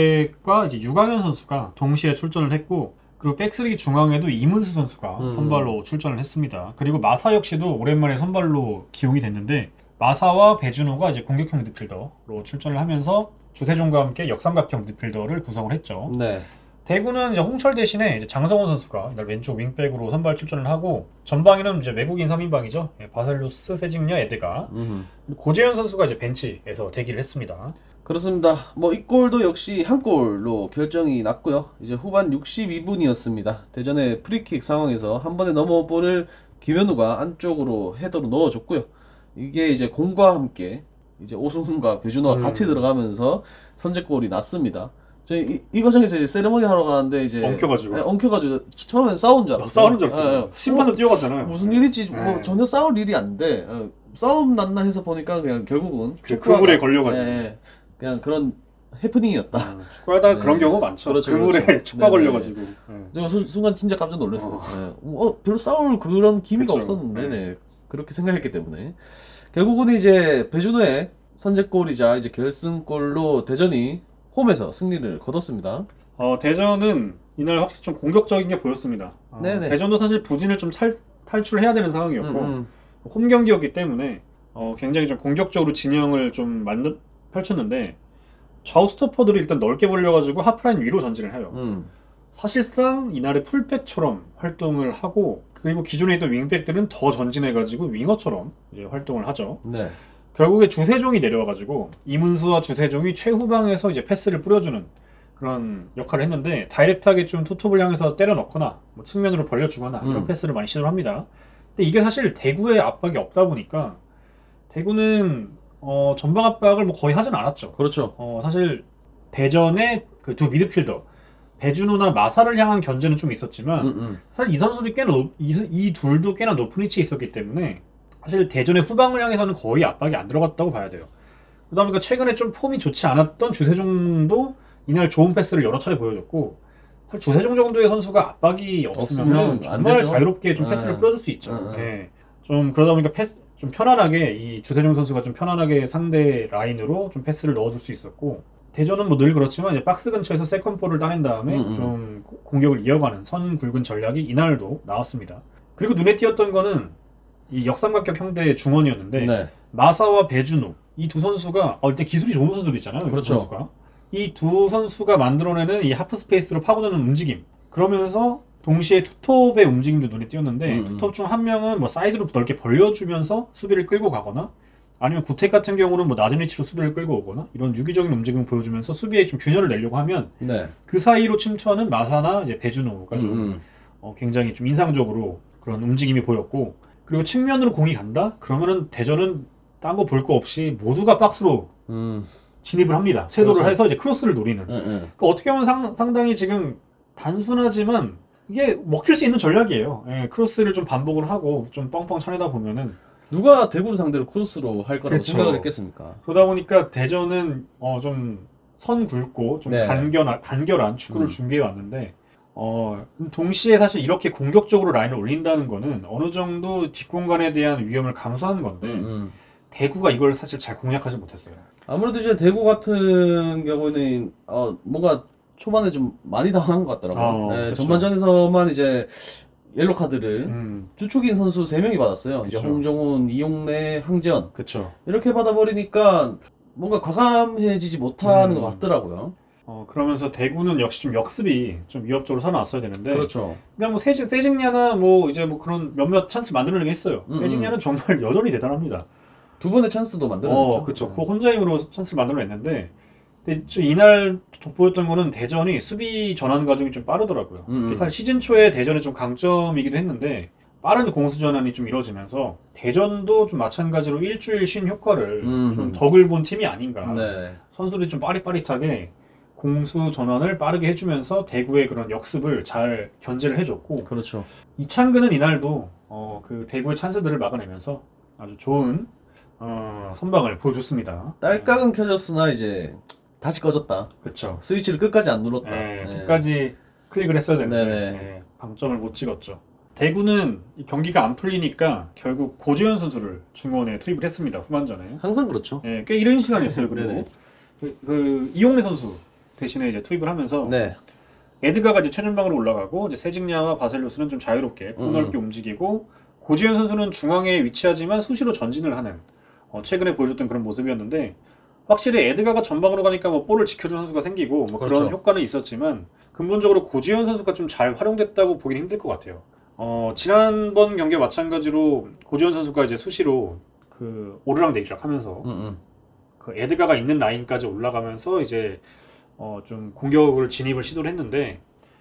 구택과 이제 유강현 선수가 동시에 출전을 했고, 그리고 백스리 중앙에도 이문수 선수가 음. 선발로 출전을 했습니다. 그리고 마사 역시도 오랜만에 선발로 기용이 됐는데, 마사와 배준호가 이제 공격형 미드필더로 출전을 하면서 주세종과 함께 역삼각형 미드필더를 구성을 했죠. 네. 대구는 이제 홍철 대신에 이제 장성원 선수가 이날 왼쪽 윙백으로 선발 출전을 하고, 전방에는 이제 외국인 삼 인방이죠. 예, 바셀루스, 세징야, 에드가. 음. 고재현 선수가 이제 벤치에서 대기를 했습니다. 그렇습니다. 뭐 이 골도 역시 한 골로 결정이 났고요. 이제 후반 육십이 분이었습니다. 대전의 프리킥 상황에서 한 번에 넘어온 볼을 김현우가 안쪽으로 헤더로 넣어줬고요. 이게 이제 공과 함께 이제 오승훈과 배준호가 음. 같이 들어가면서 선제골이 났습니다. 저희 이, 이 과정에서 이제 세레머니 하러 가는데 이제 엉켜가지고. 네, 엉켜가지고 처음엔 싸운 줄 나 알았어요. 싸우는 줄 알았어요. 예, 예. 심판도 뛰어갔잖아요. 무슨 일이지? 뭐 네. 전혀 싸울 일이 안 돼. 어, 싸움 났나 해서 보니까 그냥 결국은 그 축구하다- 그물에 걸려가지고. 예, 예. 그냥 그런 해프닝이었다. 음, 축구하다가 네. 그런 경우가 많죠. 그렇죠, 그물에 그렇죠. 축구가 네네. 걸려가지고. 예. 제가 수- 순간 진짜 깜짝 놀랐어요. 어. 예. 어, 별로 싸울 그런 기미가 그쵸. 없었는데, 네. 네. 그렇게 생각했기 때문에. 결국은 이제 배준호의 선제골이자 이제 결승골로 대전이 홈에서 승리를 거뒀습니다. 어, 대전은 이날 확실히 좀 공격적인 게 보였습니다. 어, 네네. 대전도 사실 부진을 좀 탈, 탈출해야 되는 상황이었고, 음, 음. 홈 경기였기 때문에 어, 굉장히 좀 공격적으로 진영을 좀 만들, 펼쳤는데, 좌우 스토퍼들이 일단 넓게 벌려가지고 하프라인 위로 전진을 해요. 음. 사실상 이날의 풀백처럼 활동을 하고, 그리고 기존에 있던 윙백들은 더 전진해가지고 윙어처럼 이제 활동을 하죠. 네. 결국에 주세종이 내려와가지고 이문수와 주세종이 최후방에서 이제 패스를 뿌려주는 그런 역할을 했는데, 다이렉트하게 좀 투톱을 향해서 때려 넣거나 뭐 측면으로 벌려주거나 이런 음. 패스를 많이 시도를 합니다. 근데 이게 사실 대구의 압박이 없다 보니까 대구는 어, 전방 압박을 뭐 거의 하진 않았죠. 그렇죠. 어, 사실 대전의 그 두 미드필더 배준호나 마사를 향한 견제는 좀 있었지만, 음, 음. 사실 이 선수들이 꽤나 높, 이, 이 둘도 꽤나 높은 위치에 있었기 때문에 사실 대전의 후방을 향해서는 거의 압박이 안 들어갔다고 봐야 돼요. 그러다 보니까 최근에 좀 폼이 좋지 않았던 주세종도 이날 좋은 패스를 여러 차례 보여줬고, 사실 주세종 정도의 선수가 압박이 없으면 없으면 안 정말 되죠. 자유롭게 좀 패스를 네. 뿌려줄 수 있죠. 네, 네. 예. 좀 그러다 보니까 패스 좀 편안하게 이 주세종 선수가 좀 편안하게 상대 라인으로 좀 패스를 넣어줄 수 있었고, 대전은 뭐 늘 그렇지만 이제 박스 근처에서 세컨볼을 따낸 다음에 음, 음. 좀 고- 공격을 이어가는 선 굵은 전략이 이날도 나왔습니다. 그리고 눈에 띄었던 거는 이 역삼각형 형대의 중원이었는데, 네. 마사와 배준호 이 두 선수가 어, 일단 기술이 좋은 선수들 있잖아요. 그렇죠. 이 두 선수가 이 두 선수가 만들어내는 이 하프 스페이스로 파고드는 움직임, 그러면서 동시에 투톱의 움직임도 눈에 띄었는데, 음. 투톱 중 한 명은 뭐 사이드로 넓게 벌려주면서 수비를 끌고 가거나, 아니면 구택 같은 경우는 뭐 낮은 위치로 수비를 끌고 오거나 이런 유기적인 움직임을 보여주면서 수비에 좀 균열을 내려고 하면, 네. 그 사이로 침투하는 마사나 이제 배준호가 좀 음, 음. 어, 굉장히 좀 인상적으로 그런 움직임이 보였고, 그리고 측면으로 공이 간다? 그러면은 대전은 딴 거 볼 거 없이 모두가 박스로 음. 진입을 합니다. 쇄도를 그렇죠. 해서 이제 크로스를 노리는. 예, 예. 그러니까 어떻게 보면 상, 상당히 지금 단순하지만 이게 먹힐 수 있는 전략이에요. 예, 크로스를 좀 반복을 하고 좀 뻥뻥 차내다 보면은, 누가 대구를 상대로 크로스로 할 거라고 그쵸. 생각을 했겠습니까? 그러다 보니까 대전은 어, 좀 선 굵고 좀 네. 간결한, 간결한 축구를 음. 준비해 왔는데, 어, 동시에 사실 이렇게 공격적으로 라인을 올린다는 거는 어느 정도 뒷공간에 대한 위험을 감수하는 건데 음, 음. 대구가 이걸 사실 잘 공략하지 못했어요. 아무래도 이제 대구 같은 경우는 어 뭔가 초반에 좀 많이 당한 것 같더라고요. 어, 네, 그쵸. 전반전에서만 이제 옐로 카드를 음, 주축인 선수 세 명이 받았어요. 이제 그쵸. 홍정훈, 이용래, 황재현 그쵸. 이렇게 받아버리니까 뭔가 과감해지지 못하는 음. 것 같더라고요. 어, 그러면서 대구는 역시 좀 역습이 좀 위협적으로 살아났어야 되는데 그렇죠. 그냥 뭐 세징, 세징야나 뭐 이제 뭐 그런 몇몇 찬스 만들어내긴 했어요. 음, 세징야는 정말 여전히 대단합니다. 두 번의 찬스도 만들어냈죠. 어, 그쵸. 그 혼자 힘으로 찬스를 만들어냈는데 근데 좀 이날 돋보였던 거는 대전이 수비 전환 과정이 좀 빠르더라고요. 음, 음. 사실 시즌 초에 대전의 좀 강점이기도 했는데 빠른 공수 전환이 좀 이루어지면서 대전도 좀 마찬가지로 일주일 쉰 효과를 음, 좀 음. 덕을 본 팀이 아닌가. 네. 선수들이 좀 빠릿빠릿하게 공수 전환을 빠르게 해주면서 대구의 그런 역습을 잘 견제를 해줬고 그렇죠. 이창근은 이날도 어, 그 대구의 찬스들을 막아내면서 아주 좋은 어, 선방을 보여줬습니다. 딸깍은 켜졌으나 이제 다시 꺼졌다. 그쵸. 스위치를 끝까지 안 눌렀다. 네, 네. 끝까지 클릭을 했어야 되는데 네네. 네, 방점을 못 찍었죠. 대구는 이 경기가 안 풀리니까 결국 고재현 선수를 중원에 투입을 했습니다. 후반전에. 항상 그렇죠. 네, 꽤 이른 시간이었어요. 그리고 네네. 그, 그 이용래 선수 대신에 이제 투입을 하면서 네. 에드가가 이제 최전방으로 올라가고 이제 세징야와 바셀로스는 좀 자유롭게 폭넓게 음. 움직이고 고지현 선수는 중앙에 위치하지만 수시로 전진을 하는 어, 최근에 보여줬던 그런 모습이었는데 확실히 에드가가 전방으로 가니까 뭐 볼을 지켜준 선수가 생기고 뭐 그렇죠. 그런 효과는 있었지만 근본적으로 고지현 선수가 좀 잘 활용됐다고 보긴 힘들 것 같아요. 어, 지난번 경기와 마찬가지로 고지현 선수가 이제 수시로 그 오르락 내리락 하면서 음, 음. 그 에드가가 있는 라인까지 올라가면서 이제 어, 좀 공격을 진입을 시도를 했는데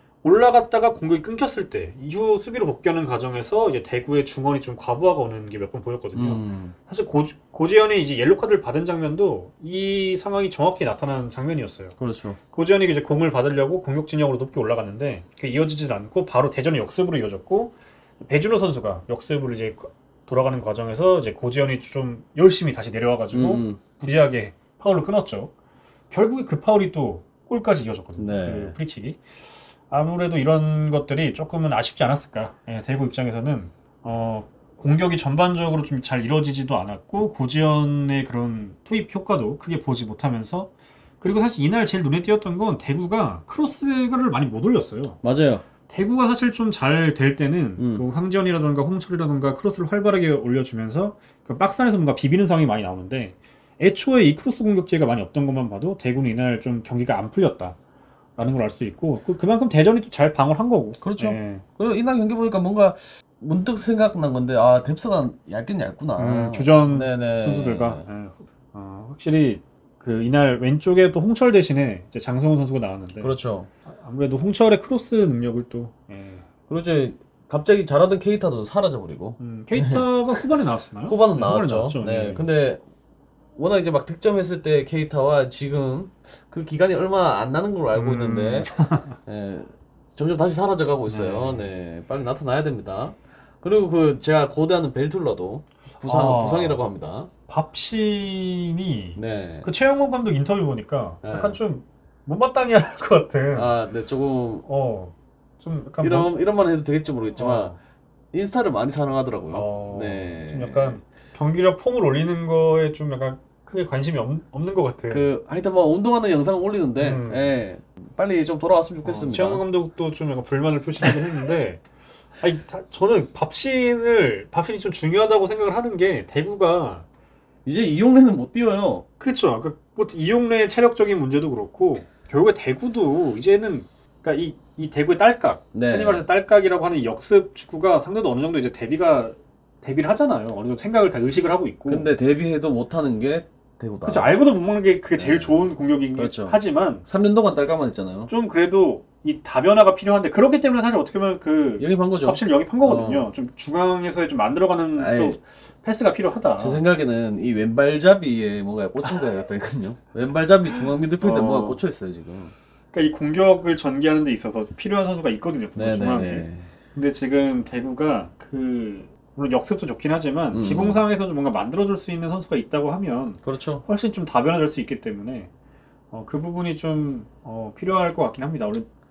올라갔다가 공격이 끊겼을 때 이후 수비로 복귀하는 과정에서 이제 대구의 중원이 좀 과부하가 오는 게 몇 번 보였거든요. 음. 사실 고, 고지현이 이제 옐로 카드를 받은 장면도 이 상황이 정확히 나타난 장면이었어요. 그렇죠. 고지현이 이제 공을 받으려고 공격 진영으로 높게 올라갔는데 그게 이어지질 않고 바로 대전의 역습으로 이어졌고 배준호 선수가 역습으로 이제 돌아가는 과정에서 이제 고지현이 좀 열심히 다시 내려와가지고 음, 무리하게 파울을 끊었죠. 결국에 그 파울이 또 골까지 이어졌거든요. 네. 그 프리킥이. 아무래도 이런 것들이 조금은 아쉽지 않았을까. 예, 대구 입장에서는 어, 공격이 전반적으로 좀 잘 이루어지지도 않았고 고지현의 그런 투입 효과도 크게 보지 못하면서 그리고 사실 이날 제일 눈에 띄었던 건 대구가 크로스를 많이 못 올렸어요. 맞아요. 대구가 사실 좀 잘 될 때는 음. 그 황지현이라던가 홍철이라던가 크로스를 활발하게 올려주면서 그 박스 안에서 뭔가 비비는 상황이 많이 나오는데 애초에 이 크로스 공격 기회가 많이 없던 것만 봐도 대구는 이날 좀 경기가 안 풀렸다. 라는 걸 알 수 있고 그, 그만큼 대전이 또 잘 방어를 한 거고. 그렇죠. 예. 그리고 이날 경기 보니까 뭔가 문득 생각난 건데 아 뎁스가 얇긴 얇구나. 음, 주전 네네. 선수들과 예. 어, 확실히 그 이날 왼쪽에 또 홍철 대신에 이제 장성훈 선수가 나왔는데 그렇죠. 아무래도 홍철의 크로스 능력을 또 예. 그리고 이제 갑자기 잘하던 케이타도 사라져버리고 음, 케이타가 후반에 나왔었나요? 후반은 네, 나왔죠. 나왔죠. 네. 예. 근데 워낙 이제 막 득점했을 때 케이타와 지금 그 기간이 얼마 안 나는 걸로 알고 음. 있는데 예, 점점 다시 사라져가고 있어요. 네. 빨리 나타나야 됩니다. 그리고 그 제가 고대하는 벨툴러도 부상 아. 부상이라고 합니다. 밥신이 네. 그 최영호 감독 인터뷰 보니까 네. 약간 좀 못마땅해 할 것 같은 아, 네 조금 어, 좀 약간 이런 뭐- 이런 말 해도 되겠지 모르겠지만 어. 인스타를 많이 사랑하더라고요. 어, 네. 좀 약간 경기력 폼을 올리는 거에 좀 약간 크게 관심이 없, 없는 것 같아. 그 하여튼 뭐 운동하는 영상 올리는데 음. 예, 빨리 좀 돌아왔으면 좋겠습니다. 최영호 감독도 좀 약간 불만을 표시하긴 했는데, 아니 다- 저는 밥신을 밥신이 좀 중요하다고 생각을 하는 게 대구가 이제 이용래는 못 뛰어요. 그렇죠. 그, 뭐 이용래의 체력적인 문제도 그렇고 결국에 대구도 이제는 그러니까 이, 이 대구의 딸깍, 네. 흔히 말해서 딸깍이라고 하는 이 역습 축구가 상대도 어느 정도 이제 대비가 대비를 하잖아요. 어느 정도 생각을 다 의식을 하고 있고. 근데 데뷔해도 못하는 게 대구다. 그렇죠. 알고도 못 먹는 게 그게 제일 네. 좋은 공격이긴 그렇죠. 하지만 삼 년 동안 딸까만 했잖아요. 좀 그래도 이 다변화가 필요한데 그렇기 때문에 사실 어떻게 보면 그 영입한 거죠. 밥신을 영입한 거거든요. 좀 중앙에서 좀 만들어가는 아이, 또 패스가 필요하다. 제 생각에는 이 왼발잡이에 뭔가 꽂힌 거예요. 같거든요. 왼발잡이 중앙 미드필드에 어. 뭐가 꽂혀 있어요 지금. 그러니까 이 공격을 전개하는 데 있어서 필요한 선수가 있거든요. 분명 중앙에. 네네네. 근데 지금 대구가 그 물론 역습도 좋긴 하지만 음. 지공 상황에서 좀 뭔가 만들어줄 수 있는 선수가 있다고 하면 그렇죠. 훨씬 좀 다변화될 수 있기 때문에 어, 그 부분이 좀 어, 필요할 것 같긴 합니다. 원래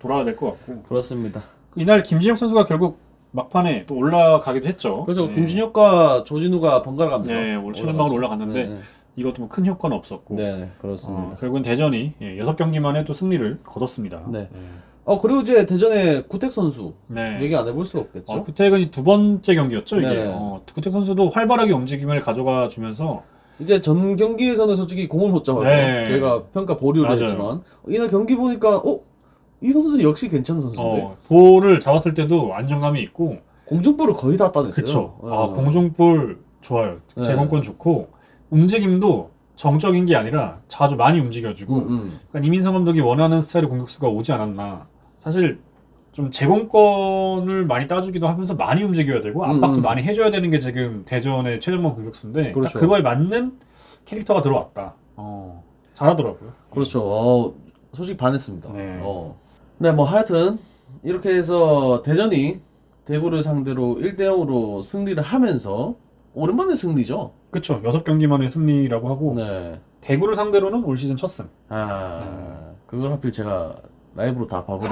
돌아야 될 것 같고. 그렇습니다. 이날 김진혁 선수가 결국 막판에 또 올라가기도 했죠. 그래서 네. 김준혁과 조진우가 번갈아 가면서 네, 오늘 최전방으로 올라갔는데 네, 이것도 뭐 큰 효과는 없었고. 네, 네, 그렇습니다. 어, 결국은 대전이 예, 여섯 경기만에 또 승리를 거뒀습니다. 네. 네. 어 그리고 이제 대전의 구택 선수 네. 얘기 안 해볼 수가 없겠죠. 어, 구택은 두 번째 경기였죠. 이게 네. 어, 구택 선수도 활발하게 움직임을 가져가 주면서 이제 전 경기에서는 솔직히 공을 못 잡아서 네. 저희가 평가 보류를 맞아요. 했지만 이날 경기 보니까 어? 이 선수 역시 괜찮은 선수인데 어, 볼을 잡았을 때도 안정감이 있고. 공중볼을 거의 다 따냈어요. 그쵸. 어. 아, 공중볼 좋아요. 네. 제공권 좋고 움직임도 정적인 게 아니라 자주 많이 움직여주고. 음, 음. 그러니까 이민성 감독이 원하는 스타일의 공격수가 오지 않았나. 사실 좀 제공권을 많이 따주기도 하면서 많이 움직여야 되고 압박도 음, 음. 많이 해줘야 되는 게 지금 대전의 최전방 공격수인데 그렇죠. 딱 그거에 맞는 캐릭터가 들어왔다. 어, 잘하더라고요. 그렇죠. 어, 솔직히 반했습니다. 네. 어. 네, 뭐 하여튼 이렇게 해서 대전이 대구를 상대로 일 대 영으로 승리를 하면서 오랜만에 승리죠. 그쵸. 여섯 경기 만에 승리라고 하고 네. 대구를 상대로는 올 시즌 첫 승. 아, 그걸 하필 제가 라이브로 다 봐버려.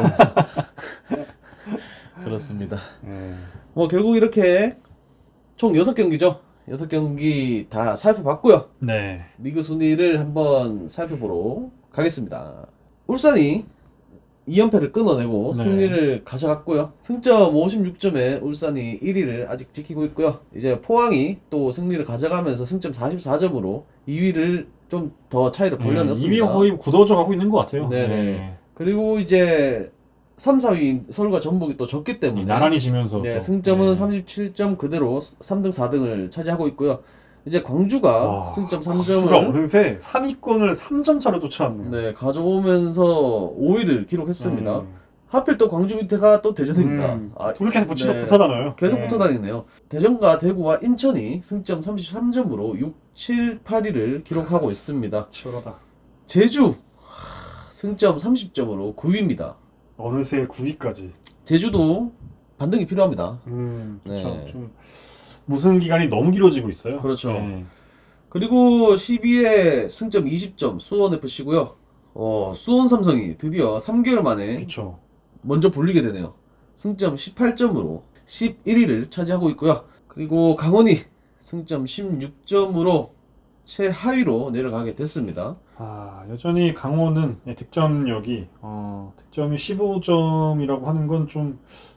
그렇습니다. 네. 뭐 결국 이렇게 총 여섯 경기죠. 여섯 경기 다 살펴봤고요. 네. 리그 순위를 한번 살펴보러 가겠습니다. 울산이 이 연패를 끊어내고 네. 승리를 가져갔고요. 승점 오십육 점에 울산이 일 위를 아직 지키고 있고요. 이제 포항이 또 승리를 가져가면서 승점 사십사 점으로 이 위를 좀 더 차이를 벌려냈습니다. 이미 거의 굳어져 가고 있는 것 같아요. 네네. 네. 그리고 이제 삼, 사 위 서울과 전북이 또 졌기 때문에 나란히 지면서 네, 또. 승점은 네. 삼십칠 점 그대로 삼 등, 사 등을 차지하고 있고요. 이제 광주가 와, 승점 삼 광주가 점을 어느새 삼 위권을 삼 점 차로 쫓아왔네요. 네, 가져오면서 오 위를 기록했습니다. 음. 하필 또 광주 밑에가 또 대전입니다. 음. 아, 둘이 계속 붙이다 네. 붙어 다녀요. 계속 네. 붙어 다니네요. 대전과 대구와 인천이 승점 삼십삼 점으로 육, 칠, 팔 위를 기록하고 있습니다. 치열하다. 제주 하, 승점 삼십 점으로 구 위입니다. 어느새 구 위까지. 제주도 반등이 필요합니다. 음, 그렇죠. 네. 좀 무슨 기간이 너무 길어지고 있어요. 그렇죠. 네. 그리고 십 위에 승점 이십 점 수원에프씨고요. 어, 수원 삼성이 드디어 삼 개월 만에 그렇죠. 먼저 불리게 되네요. 승점 십팔 점으로 십일 위를 차지하고 있고요. 그리고 강원이 승점 십육 점으로 최하위로 내려가게 됐습니다. 아, 여전히 강원은 예, 득점력이 어, 득점이 십오 점이라고 하는 건 좀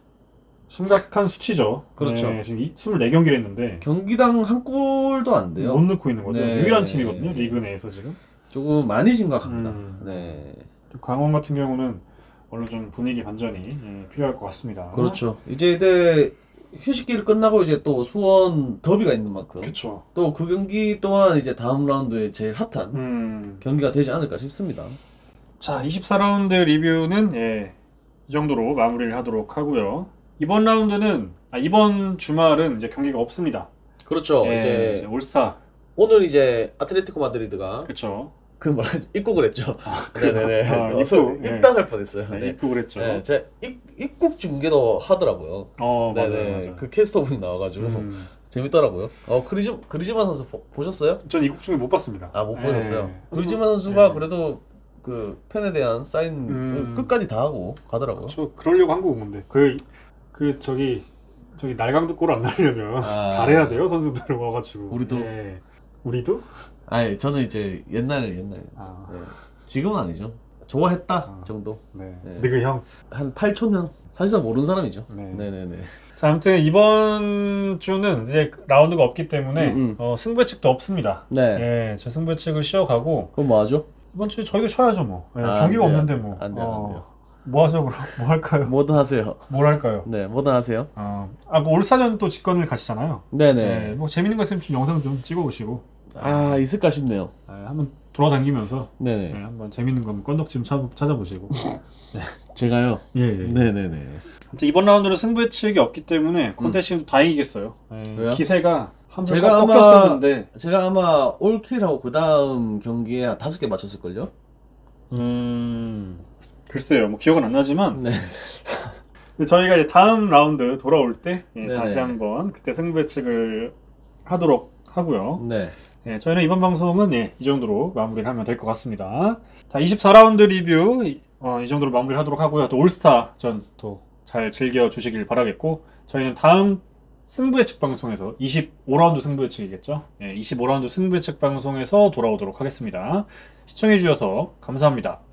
심각한 수치죠. 그렇죠. 네, 지금 이십사 경기를 했는데 경기당 한 골도 안 돼요. 못 넣고 있는 거죠. 네. 유일한 팀이거든요. 리그 내에서 지금. 조금 많이 심각합니다. 음. 네. 강원 같은 경우는 원래 좀 분위기 반전이 예, 필요할 것 같습니다. 그렇죠. 이제 이제 휴식기를 끝나고 이제 또 수원 더비가 있는 만큼 그렇죠. 또 그 경기 또한 이제 다음 라운드에 제일 핫한 음. 경기가 되지 않을까 싶습니다. 자, 이십사 라운드 리뷰는 예, 이 정도로 마무리를 하도록 하고요. 이번 라운드는 아, 이번 주말은 이제 경기가 없습니다. 그렇죠. 예, 이제 이제 올스타. 오늘 이제 아틀레티코 마드리드가 그렇죠. 그 뭐라 하지? 입국을 했죠. 네네네. 아, 어, 입국, 저 예. 입당할 뻔했어요. 네, 네. 입국을 했죠. 네, 제가 입, 입국 중계도 하더라고요. 어, 맞아요, 네네. 맞아요. 그 캐스터분이 나와가지고 음, 재밌더라고요. 어 그리즈 그리즈만 선수 보, 보셨어요? 전 입국 중에 못 봤습니다. 아 못 예. 보셨어요. 그리즈만 선수가 예. 그래도 그 팬에 대한 사인을 음. 끝까지 다 하고 가더라고요. 저 그러려고 한국 온 건데 그, 그 저기 저기 날강도 골 안 날려면 아. 잘해야 돼요 선수들 와가지고. 우리도? 예. 우리도? 아니 저는 이제 옛날 옛날 아, 네. 지금은 아니죠. 좋아했다 아. 정도. 네. 네. 느그 형. 한 팔 초년 사실상 모르는 사람이죠. 네. 네네네. 자, 아무튼 이번 주는 이제 라운드가 없기 때문에 음, 음. 어, 승부 예측도 없습니다. 네. 예, 저 승부 예측을 쉬어가고 그럼 뭐 하죠? 이번 주에 저희도 쉬어야죠 뭐. 예, 아, 경기가 안 돼요. 없는데 뭐. 안 돼요, 안 어, 돼요. 뭐 하죠 그럼? 뭐 할까요? 뭐든 하세요. 뭘 할까요? 네, 뭐든 하세요. 어, 아, 그 올스타전 또 직관을 가시잖아요. 네네. 네, 뭐 재밌는 거 있으면 좀 영상 좀 찍어오시고 아 있을까 싶네요. 예, 한번 돌아다니면서 네네. 예, 한번 재밌는 거 한번 건덕지 좀 찾아, 찾아보시고. 제가요. 예, 예. 네네네. 아무튼 이번 라운드는 승부 예측이 없기 때문에 콘테스트도 다 이기겠어요. 예, 왜요? 기세가 한번 제가 아마- 꺾였었는데. 제가 아마 올킬하고 그 다음 경기에 다섯 개 맞췄을걸요? 음, 글쎄요, 뭐 기억은 안 나지만 네. 저희가 이제 다음 라운드 돌아올 때 예, 네네. 다시 한번 그때 승부 예측을 하도록 하고요. 네. 예, 저희는 이번 방송은 예, 이 정도로 마무리를 하면 될 것 같습니다. 자, 이십사 라운드 리뷰 어, 이 정도로 마무리하도록 하고요. 또 올스타전 또 잘 즐겨 주시길 바라겠고, 저희는 다음 승부 예측 방송에서 이십오 라운드 승부 예측이겠죠? 예, 이십오 라운드 승부 예측 방송에서 돌아오도록 하겠습니다. 시청해 주셔서 감사합니다.